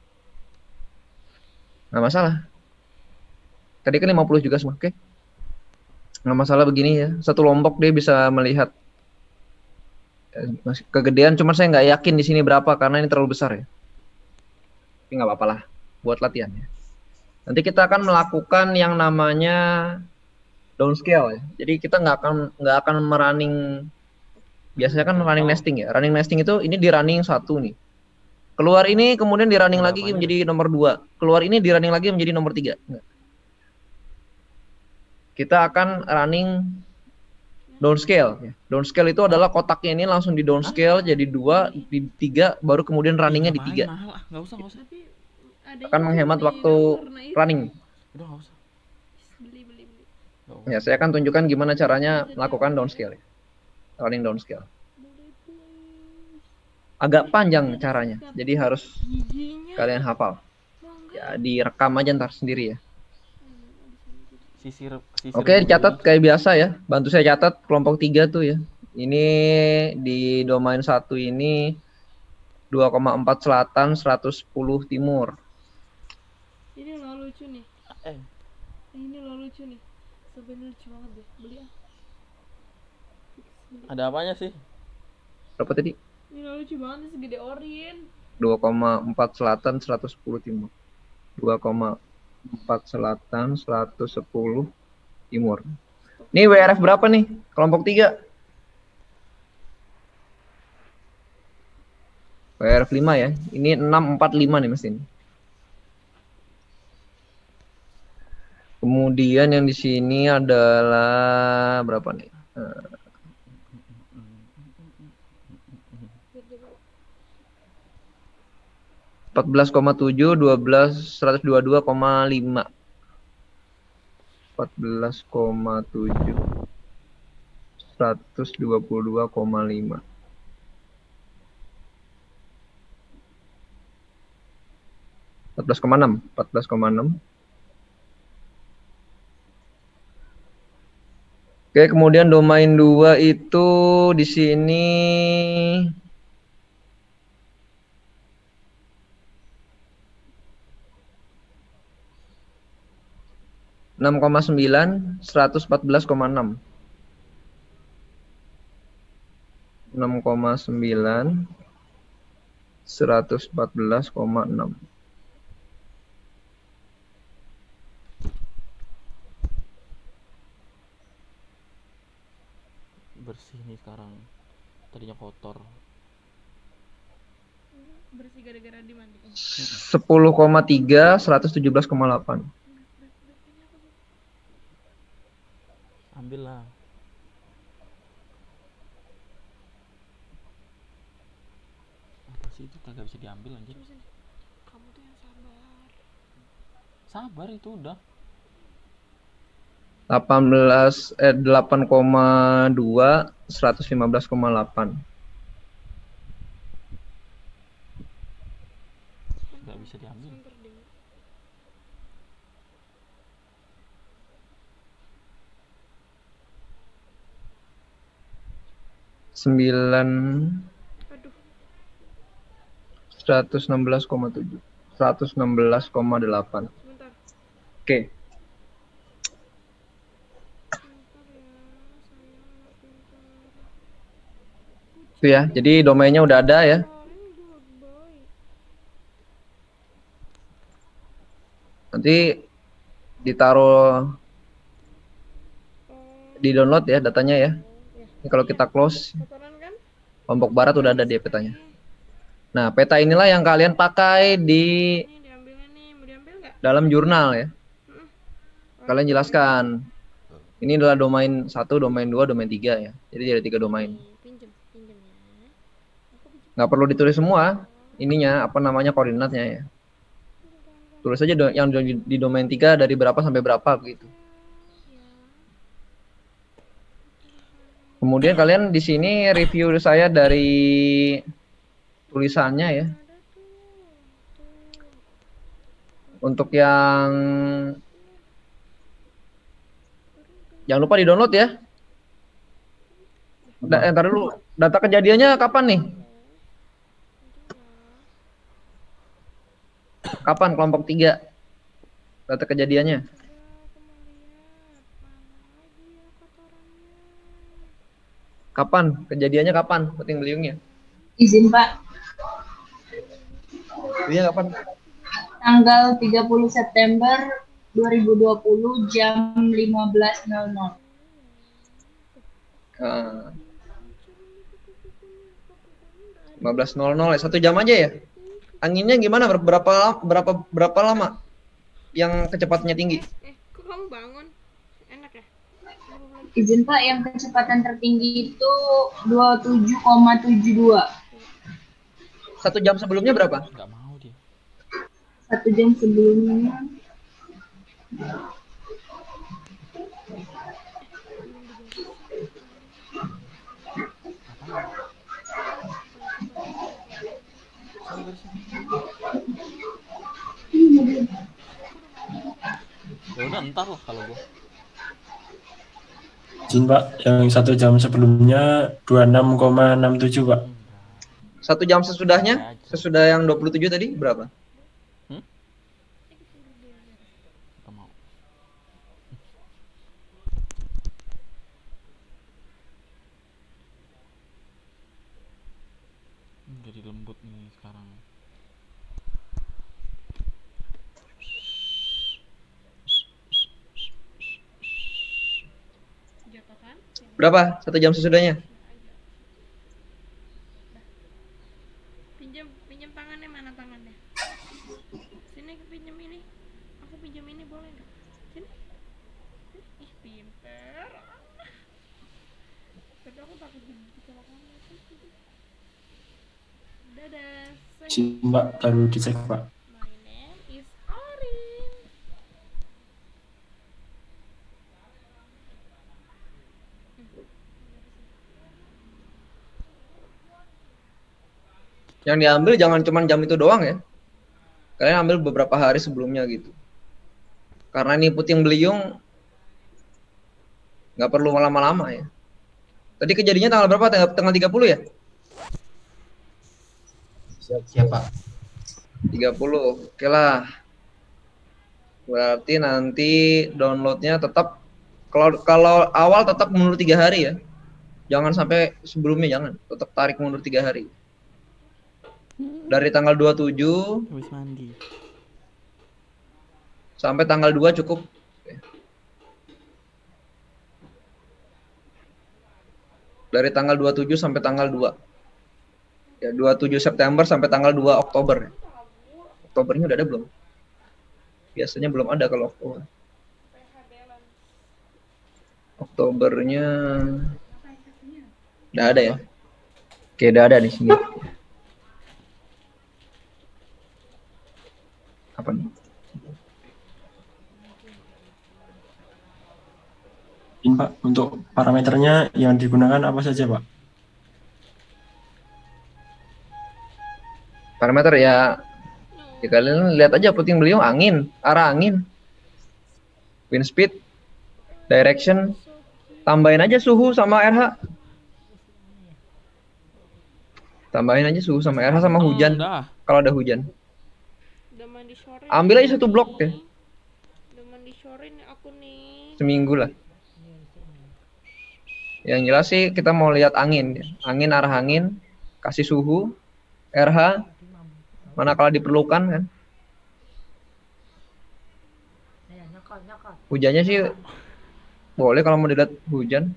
Nggak masalah. Tadi kan lima puluh juga semua. Oke. Nggak masalah begini ya. Satu lombok dia bisa melihat masih kegedean, cuman saya nggak yakin di sini berapa karena ini terlalu besar ya. Tapi nggak apa-apa lah buat latihan ya. Nanti kita akan melakukan yang namanya downscale ya. Jadi kita nggak akan nggak akan merunning, biasanya kan running nesting ya. Running nesting itu ini di running satu nih. Keluar ini kemudian di running lagi menjadi nomor dua. Keluar ini di running lagi menjadi nomor tiga. Nggak. Kita akan running downscale ya. Downscale itu adalah kotaknya ini langsung di downscale jadi dua, di tiga, baru kemudian runningnya di tiga. Nggak usah, nggak usah. Akan menghemat waktu running. Udah nggak usah. Beli beli beli. Ya, saya akan tunjukkan gimana caranya melakukan downscale ya. Running downscale. Agak panjang caranya, jadi harus kalian hafal. Ya, direkam aja ntar sendiri ya. Sisir, sisir Oke, dicatat kayak biasa ya. Bantu saya catat kelompok tiga tuh ya. Ini di domain satu ini dua koma empat selatan, seratus sepuluh timur. Ini lo lucu nih. Eh. Ini lo lucu nih. Sebenarnya lucu banget deh. Beli ah. Ada apanya sih? Berapa tadi? Ini lo lucu banget nih, segede orin. dua koma empat selatan, seratus sepuluh timur. dua koma empat selatan, seratus sepuluh timur. Ini W R F berapa nih? Kelompok tiga. W R F lima ya. Ini enam empat lima nih mesin. Kemudian yang di sini adalah berapa nih? empat belas koma tujuh, dua belas, seratus dua puluh dua koma lima. empat belas koma tujuh, seratus dua puluh dua koma lima. empat belas koma enam, empat belas koma enam. Oke, kemudian domain dua itu di sini enam koma sembilan, seratus empat belas koma enam. enam koma sembilan, seratus empat belas koma enam. Bersih nih sekarang. Tadinya kotor. Bersih gara-gara dimandiin. sepuluh koma tiga, seratus tujuh belas koma delapan. Ambil lah. Apa sih itu kagak bisa diambil anjir. Kamu tuh yang sabar. Sabar itu udah. delapan belas eh delapan koma dua, seratus lima belas koma delapan. Nggak bisa diambil. sembilan, seratus enam belas koma tujuh, seratus enam belas koma delapan. Oke. Itu ya, jadi domainnya udah ada ya. Nanti ditaruh di download ya datanya ya. Ini kalau kita close, kelompok barat udah ada dia petanya. Nah, peta inilah yang kalian pakai di dalam jurnal ya. Kalian jelaskan. Ini adalah domain satu, domain dua, domain tiga ya. Jadi ada tiga domain. Nggak perlu ditulis semua ininya, apa namanya, koordinatnya ya. Tulis aja do yang di domain tiga dari berapa sampai berapa begitu. Kemudian kalian di sini review saya dari tulisannya ya. Untuk yang jangan lupa di-download ya. Da entar dulu, data kejadiannya kapan nih? Kapan kelompok tiga? Data kejadiannya. Kapan? Kejadiannya kapan? Puting beliungnya. Izin Pak, Iya kapan? tanggal tiga puluh September dua ribu dua puluh jam lima belas nol nol. Uh, lima belas nol nol ya, satu jam aja ya. Anginnya gimana? Berapa berapa berapa lama yang kecepatannya tinggi? Eh, kok kamu bangun? Enak ya? Izin Pak, yang kecepatan tertinggi itu dua puluh tujuh koma tujuh dua. Satu jam sebelumnya berapa? Nggak mau dia. Satu jam sebelumnya Ya udah ntar lah kalau gua. Izin Pak, yang satu jam sebelumnya dua puluh enam koma enam tujuh Pak. Satu jam sesudahnya? Sesudah yang dua puluh tujuh tadi berapa? Hmm? Nggak mau. Jadi lembut nih sekarang. Berapa? Satu jam sesudahnya? Pinjam pinjam tangannya, mana tangannya? Sini pinjam ini. Aku pinjam ini boleh nggak? Sini. Sini. Ih, pinter. Tapi aku takut kecelakaan. Dadah. Izin Pak, baru dicek Pak. My name is Orin. Yang diambil jangan cuma jam itu doang ya. Kalian ambil beberapa hari sebelumnya gitu. Karena ini puting beliung nggak perlu lama-lama ya. Tadi kejadiannya tanggal berapa? Tanggal, tanggal tiga puluh ya? Siap, siap Pak. tiga puluh. Oke lah. Berarti nanti downloadnya tetap kalau kalau awal tetap mundur tiga hari ya. Jangan sampai sebelumnya, jangan. Tetap tarik mundur tiga hari. Dari tanggal dua puluh tujuh Habis mandi. sampai tanggal dua cukup. Dari tanggal dua puluh tujuh sampai tanggal dua. Ya, dua puluh tujuh September sampai tanggal dua Oktober. Oktobernya udah ada belum? Biasanya belum ada kalau Oktober. Oktobernya udah ada ya. Oke, udah ada di sini. Apa nih? Izin Pak, untuk parameternya yang digunakan apa saja Pak? Parameter ya, ya kalian lihat aja puting beliung, angin, arah angin, wind speed, direction, tambahin aja suhu sama R H. Tambahin aja suhu sama R H sama hujan. Kalau ada hujan. Ambil aja satu blok ya. Udah mandi sore nih aku nih. Seminggu lah. Yang jelas sih kita mau lihat angin, angin arah angin, kasih suhu, R H, mana kalau diperlukan kan. Hujannya sih boleh kalau mau dilihat hujan.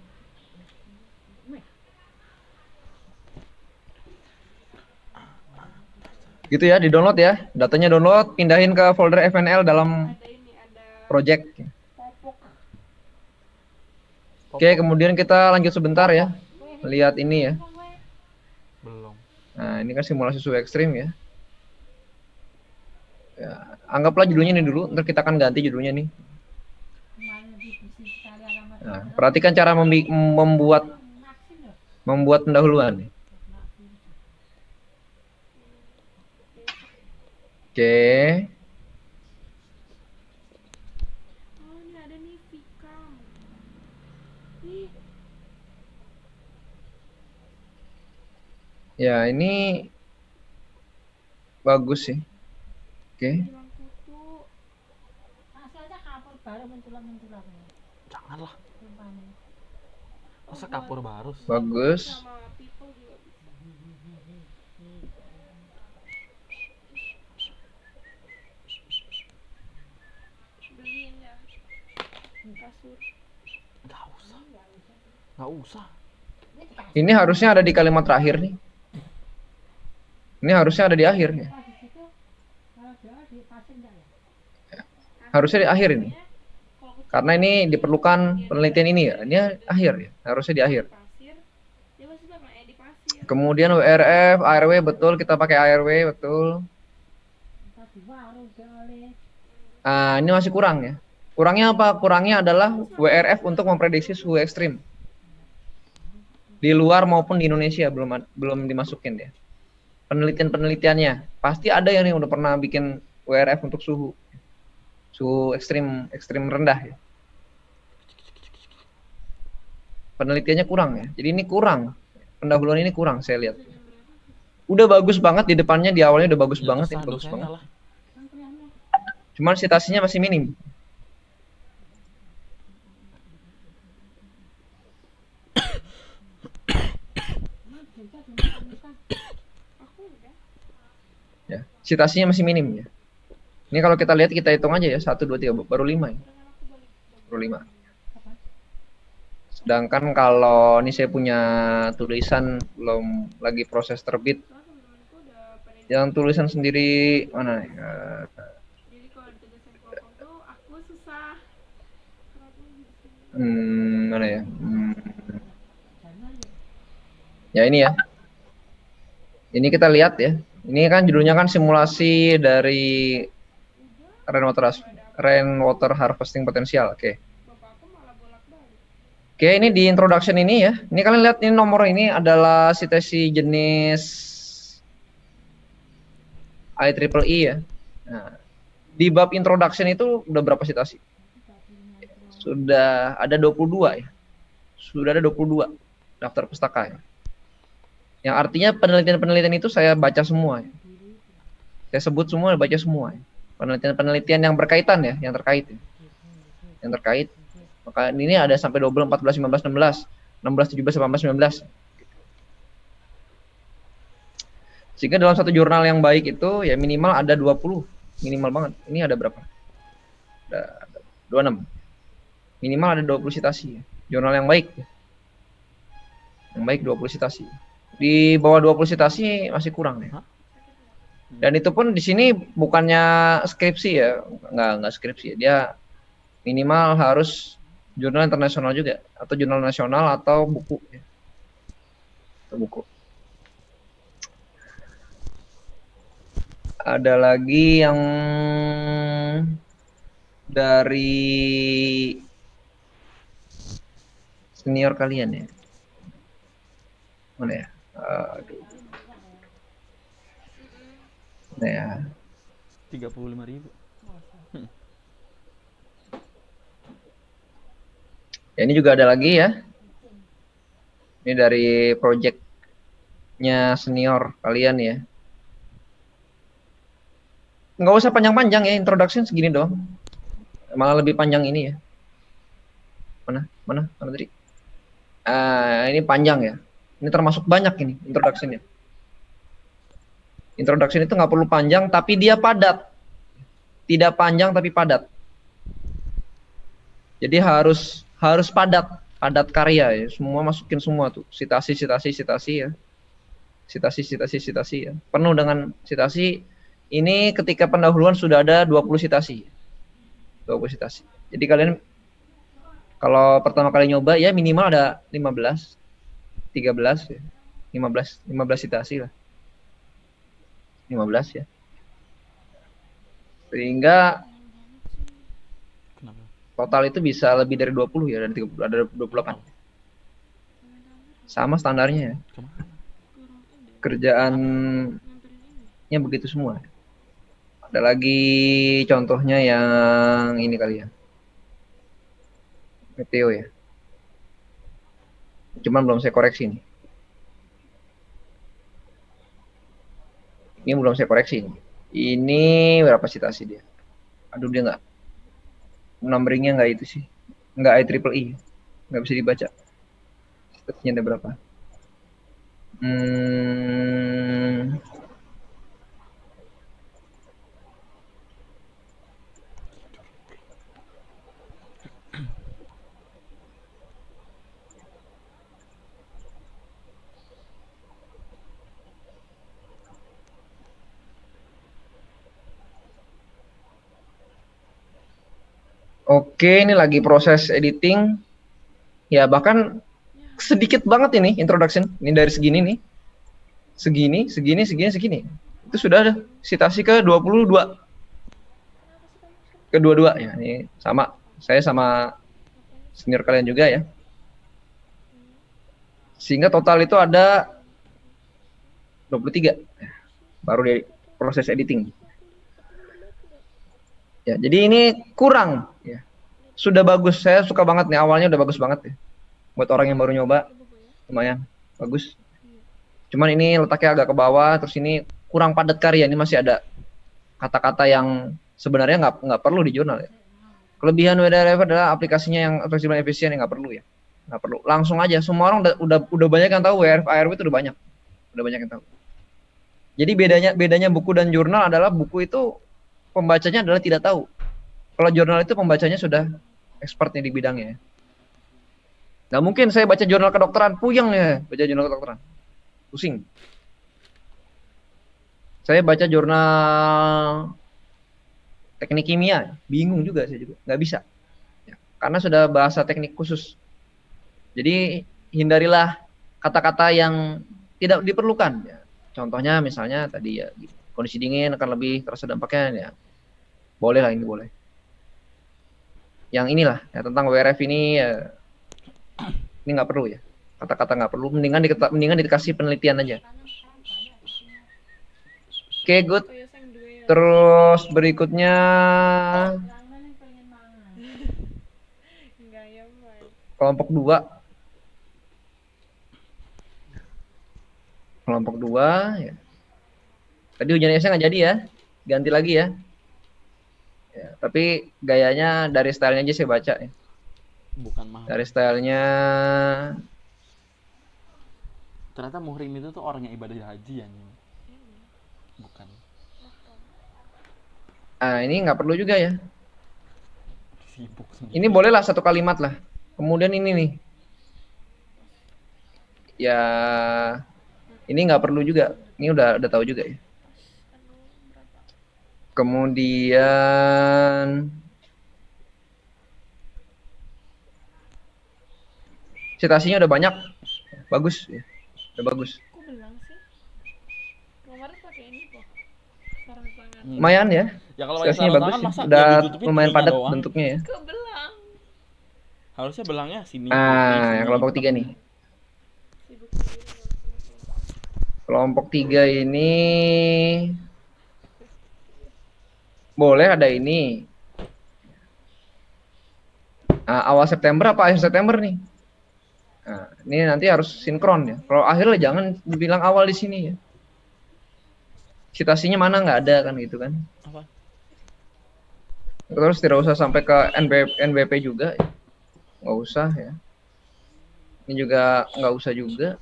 Gitu ya, di download ya, datanya download, pindahin ke folder F N L dalam project. Oke, kemudian kita lanjut sebentar ya, lihat ini ya. Belum. Nah, ini kan simulasi suhu ekstrim ya. Ya, anggaplah judulnya ini dulu, ntar kita akan ganti judulnya nih. Nah, perhatikan cara membuat membuat pendahuluan. Oke. Oh, ini ada nih Vicam. Nih. Ya, ini bagus sih. Oke. Hasilnya kapur baru menculang-menculang. Janganlah. Masa kapur baru sih? Bagus. Nggak usah. Nggak usah. Ini harusnya ada di kalimat terakhir nih. Ini harusnya ada di akhir ya. Harusnya di akhir ini. Karena ini diperlukan penelitian ini ya. Ini akhir ya. Harusnya di akhir. Kemudian W R F, A R W betul, kita pakai A R W betul. Ah, ini masih kurang ya. Kurangnya apa? Kurangnya adalah W R F untuk memprediksi suhu ekstrim. Di luar maupun di Indonesia belum belum dimasukin ya. Penelitian-penelitiannya pasti ada yang udah pernah bikin W R F untuk suhu suhu ekstrim ekstrim rendah ya. Penelitiannya kurang ya. Jadi ini kurang. Pendahuluan ini kurang saya lihat. Udah bagus banget di depannya, di awalnya udah bagus Ya, banget, dosa, ini bagus dosanya banget. lah. Cuman citasinya masih minim. Ya, citasinya masih minim ya. Ini kalau kita lihat, kita hitung aja ya, satu, dua, tiga, baru lima ya. Baru lima. Sedangkan kalau ini saya punya tulisan belum lagi proses terbit. Yang tulisan sendiri mana nih? Hmm, mana ya? Hmm. Ya ini ya. Ini kita lihat ya. Ini kan judulnya kan simulasi dari rainwater rainwater harvesting potensial. Oke. Oke, ini di introduction ini ya. Ini kalian lihat ini nomor ini adalah citasi jenis I triple E ya. Nah, di bab introduction itu udah berapa citasi? Sudah ada dua puluh dua ya. Sudah ada dua puluh dua daftar pustaka ya. Yang artinya penelitian-penelitian itu saya baca semua ya. Saya sebut semua, baca semua ya. Penelitian-penelitian yang berkaitan ya, yang terkait ya. Yang terkait. Maka ini ada sampai dua belas, empat belas, lima belas, enam belas, enam belas, tujuh belas, delapan belas, sembilan belas. Sehingga dalam satu jurnal yang baik itu ya minimal ada dua puluh, minimal banget. Ini ada berapa? Ada dua puluh enam. Minimal ada dua puluh citasi ya. Jurnal yang baik ya. Yang baik dua puluh citasi. Di bawah dua puluh citasi masih kurang ya. Dan itu pun di sini bukannya skripsi ya, nggak nggak skripsi ya. Dia minimal harus jurnal internasional juga, atau jurnal nasional, atau buku ya. Atau buku. Ada lagi yang dari senior kalian ya. Mana ya? Aduh. Mana ya? tiga puluh lima ribu. Ya, ini juga ada lagi ya. Ini dari projectnya senior kalian ya. Nggak usah panjang-panjang ya, introduction segini doang. Malah lebih panjang ini ya. Mana? Mana? Mana tadi? Ah, ini panjang ya. Ini termasuk banyak ini introduction-nya. Introduction itu nggak perlu panjang, tapi dia padat. Tidak panjang tapi padat. Jadi harus harus padat, padat karya ya. Semua masukin semua tuh, citasi, citasi, citasi ya. Citasi, citasi, citasi ya. Penuh dengan citasi. Ini ketika pendahuluan sudah ada dua puluh citasi. dua puluh citasi. Jadi kalian kalau pertama kali nyoba ya minimal ada lima belas, tiga belas ya. lima belas, lima belas citasi lah. lima belas ya. Sehingga total itu bisa lebih dari dua puluh ya, dan tiga puluh, ada dua puluh delapan. Sama standarnya ya. Kerjaannya begitu semua. Ada lagi contohnya yang ini kali ya. Meteo ya. Cuman belum saya koreksi nih. Ini belum saya koreksi nih. Ini berapa citasi dia? Aduh, dia nggak, numberingnya nggak itu sih, nggak I triple E, nggak bisa dibaca. Citasinya ada berapa? Hmm, Oke, ini lagi proses editing. Ya, bahkan sedikit banget ini introduction. Ini dari segini nih. Segini, segini, segini, segini. Itu sudah ada citasi ke dua puluh dua. Ke dua puluh dua ya, ini sama. Saya sama senior kalian juga ya. Sehingga total itu ada dua puluh tiga. Baru dari proses editing. Ya, jadi ini kurang ya. Sudah bagus, saya suka banget nih, awalnya udah bagus banget ya. Buat orang yang baru nyoba, lumayan bagus. Cuman ini letaknya agak ke bawah, terus ini kurang padat karya, ini masih ada kata-kata yang sebenarnya nggak nggak perlu di jurnal ya. Kelebihan W D R F adalah aplikasinya yang fleksibel dan efisien, yang nggak perlu ya. Nggak perlu, langsung aja. Semua orang udah udah, udah banyak yang tahu W R F A R W itu udah banyak, udah banyak yang tahu. Jadi bedanya bedanya buku dan jurnal adalah buku itu pembacanya adalah tidak tahu. Kalau jurnal itu pembacanya sudah expert nih di bidangnya. Nggak mungkin saya baca jurnal kedokteran, puyeng ya baca jurnal kedokteran. Pusing. Saya baca jurnal teknik kimia, bingung juga saya juga, nggak bisa. Ya, karena sudah bahasa teknik khusus. Jadi hindarilah kata-kata yang tidak diperlukan. Ya. Contohnya misalnya tadi ya, kondisi dingin akan lebih terasa dampaknya ya. Boleh lah, ini boleh. Yang inilah ya, tentang W R F ini ya, ini nggak perlu ya. Kata-kata nggak perlu, mendingan diketa, mendingan dikasih penelitian aja. Oke, okay, good. Terus berikutnya kelompok dua. Kelompok dua ya. Tadi ujian esnya nggak jadi ya, ganti lagi ya. Ya, tapi gayanya dari stylenya aja saya baca ya. Bukan mahal. Dari stylenya. Ternyata muhrim itu tuh orang yang ibadah haji ya. Bukan. Ah, ini nggak perlu juga ya. Sibuk ini bolehlah satu kalimat lah. Kemudian ini nih. Ya, ini nggak perlu juga. Ini udah udah tahu juga ya. Kemudian citasinya udah banyak, bagus ya, udah bagus. Kok belang sih? Kemarin pakai ini kok. Sarung tangan. Lumayan ya. Ya kalau citasinya sarung bagus, tangan, masa udah dia ditutupin lumayan ininya padat doang? bentuknya ya. Kok belang? Harusnya belangnya sini. Ah, yang kelompok tiga nih. Kelompok tiga ini boleh ada ini. Nah, awal September apa akhir September nih? Nah, ini nanti harus sinkron ya. Kalau akhirnya jangan dibilang awal di sini ya. Citasinya mana nggak ada kan gitu kan? Apa? Terus tidak usah sampai ke N B P juga, ya. Nggak usah ya. Ini juga nggak usah juga.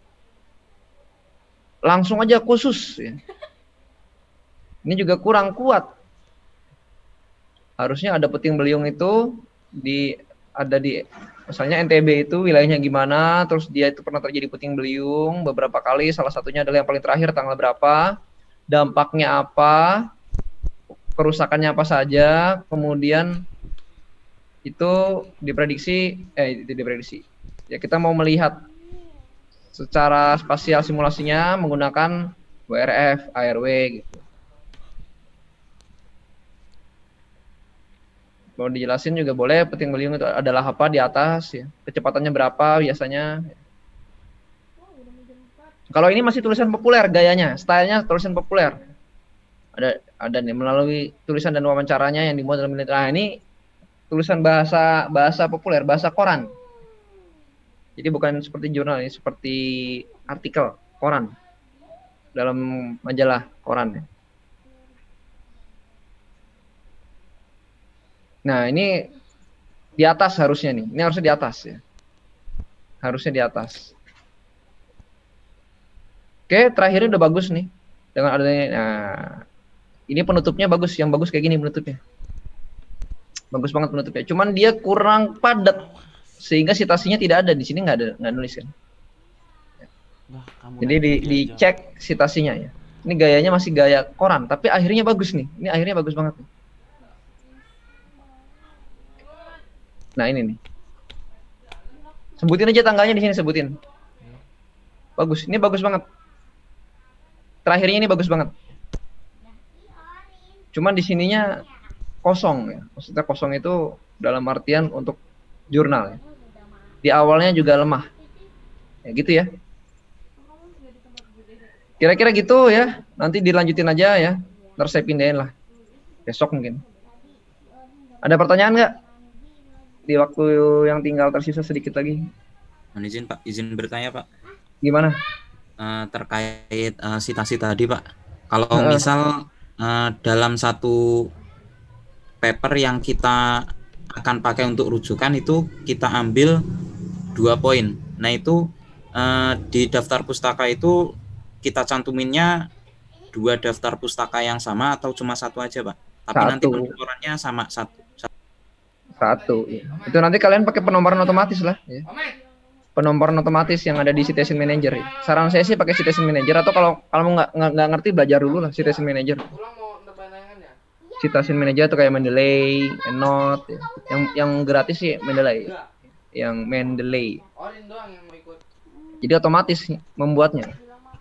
Langsung aja khusus ya. Ini juga kurang kuat. Harusnya ada puting beliung itu di ada di misalnya N T B itu wilayahnya gimana, terus dia itu pernah terjadi puting beliung beberapa kali, salah satunya adalah yang paling terakhir tanggal berapa, dampaknya apa, kerusakannya apa saja, kemudian itu diprediksi eh itu diprediksi. Ya kita mau melihat secara spasial simulasinya menggunakan W R F, A R W gitu. Mau dijelasin juga boleh puting beliung itu adalah apa di atas ya. Kecepatannya berapa biasanya. Kalau ini masih tulisan populer gayanya, stylenya tulisan populer. Ada ada nih melalui tulisan dan wawancaranya yang dimuat dalam nah ini tulisan bahasa bahasa populer, bahasa koran. Jadi bukan seperti jurnal, ini seperti artikel koran dalam majalah koran ya. Nah, ini di atas harusnya nih. Ini harusnya di atas ya. Harusnya di atas. Oke, terakhirnya udah bagus nih. Dengan adanya, nah, ini penutupnya bagus. Yang bagus kayak gini penutupnya. Bagus banget penutupnya. Cuman dia kurang padat. Sehingga citasinya tidak ada. Di sini nggak ada, nggak nulis kan. Jadi di, dicek citasinya ya. Ini gayanya masih gaya koran. Tapi akhirnya bagus nih. Ini akhirnya bagus banget nih. Nah ini nih. Sebutin aja tanggalnya di sini, sebutin. Bagus, ini bagus banget. Terakhirnya ini bagus banget. Cuman di sininya kosong ya. Maksudnya kosong itu dalam artian untuk jurnal ya. Di awalnya juga lemah. Ya gitu ya. Kira-kira gitu ya. Nanti dilanjutin aja ya. Ntar saya pindahin lah. Besok mungkin. Ada pertanyaan nggak? Di waktu yang tinggal tersisa sedikit lagi. Mohon izin Pak, izin bertanya Pak. Gimana? Uh, terkait uh, citasi tadi Pak. Kalau Uh. misal uh, dalam satu paper yang kita akan pakai untuk rujukan itu kita ambil dua poin. Nah itu uh, di daftar pustaka itu kita cantuminnya dua daftar pustaka yang sama atau cuma satu aja Pak? Tapi Satu. nanti penomorannya sama satu. Satu, ya. Itu nanti kalian pakai penomoran otomatis lah. Ya. Penomoran otomatis yang ada di Citation Manager. Ya. Saran saya sih pakai Citation Manager atau kalau kalau nggak nggak ngerti belajar dulu lah Citation Manager. Citation Manager itu kayak Mendeley, EndNote. Ya. Yang yang gratis sih Mendeley, yang Mendeley. Jadi otomatis membuatnya.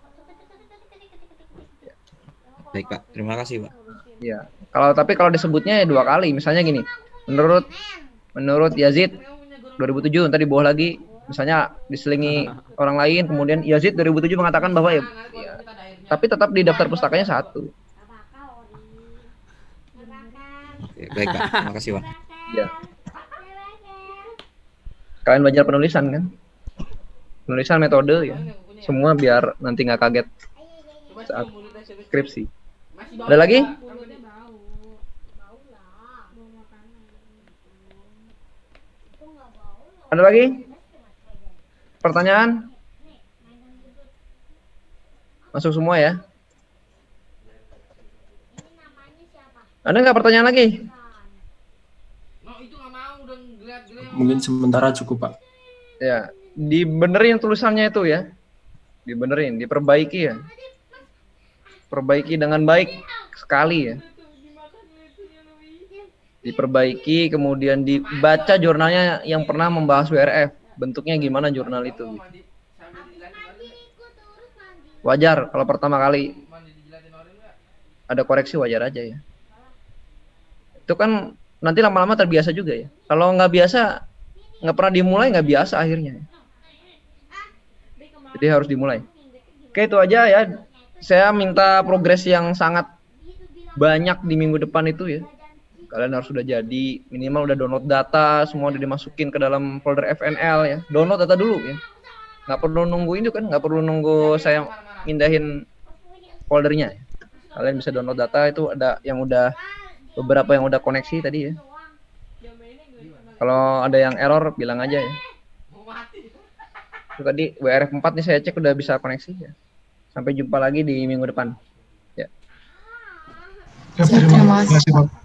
Baik Pak, terima kasih Pak. Ya, kalau tapi kalau disebutnya ya dua kali, misalnya gini. Menurut menurut Yazid dua ribu tujuh, ntar di bawah lagi misalnya diselingi orang lain, kemudian Yazid dua ribu tujuh mengatakan bahwa ya, ya tapi tetap di daftar pustakanya satu. Oke, baik Pak, terima kasih Pak. Ya. Kalian belajar penulisan kan? Penulisan metode ya. Semua biar nanti nggak kaget saat skripsi. Ada lagi? Ada lagi? Pertanyaan? Masuk semua ya? Ada nggak pertanyaan lagi? Mungkin sementara cukup Pak. Ya, dibenerin tulisannya itu ya. Dibenerin, diperbaiki ya. Perbaiki dengan baik sekali ya. Diperbaiki, kemudian dibaca jurnalnya yang pernah membahas W R F. Bentuknya gimana jurnal itu. Wajar kalau pertama kali ada koreksi, wajar aja ya. Itu kan nanti lama-lama terbiasa juga ya. Kalau nggak biasa, nggak pernah dimulai, nggak biasa akhirnya. Jadi harus dimulai. Oke, itu aja ya. Saya minta progres yang sangat banyak di minggu depan itu ya. Kalian harus sudah jadi, minimal udah download data, semua udah dimasukin ke dalam folder F N L ya. Download data dulu ya. Nggak perlu nunggu itu kan, nggak perlu nunggu saya mindahin foldernya. Kalian bisa download data, itu ada yang udah, beberapa yang udah koneksi tadi ya. Kalau ada yang error, bilang aja ya. Itu tadi W R F empat nih saya cek udah bisa koneksi ya. Sampai jumpa lagi di minggu depan. Ya. Terima kasih.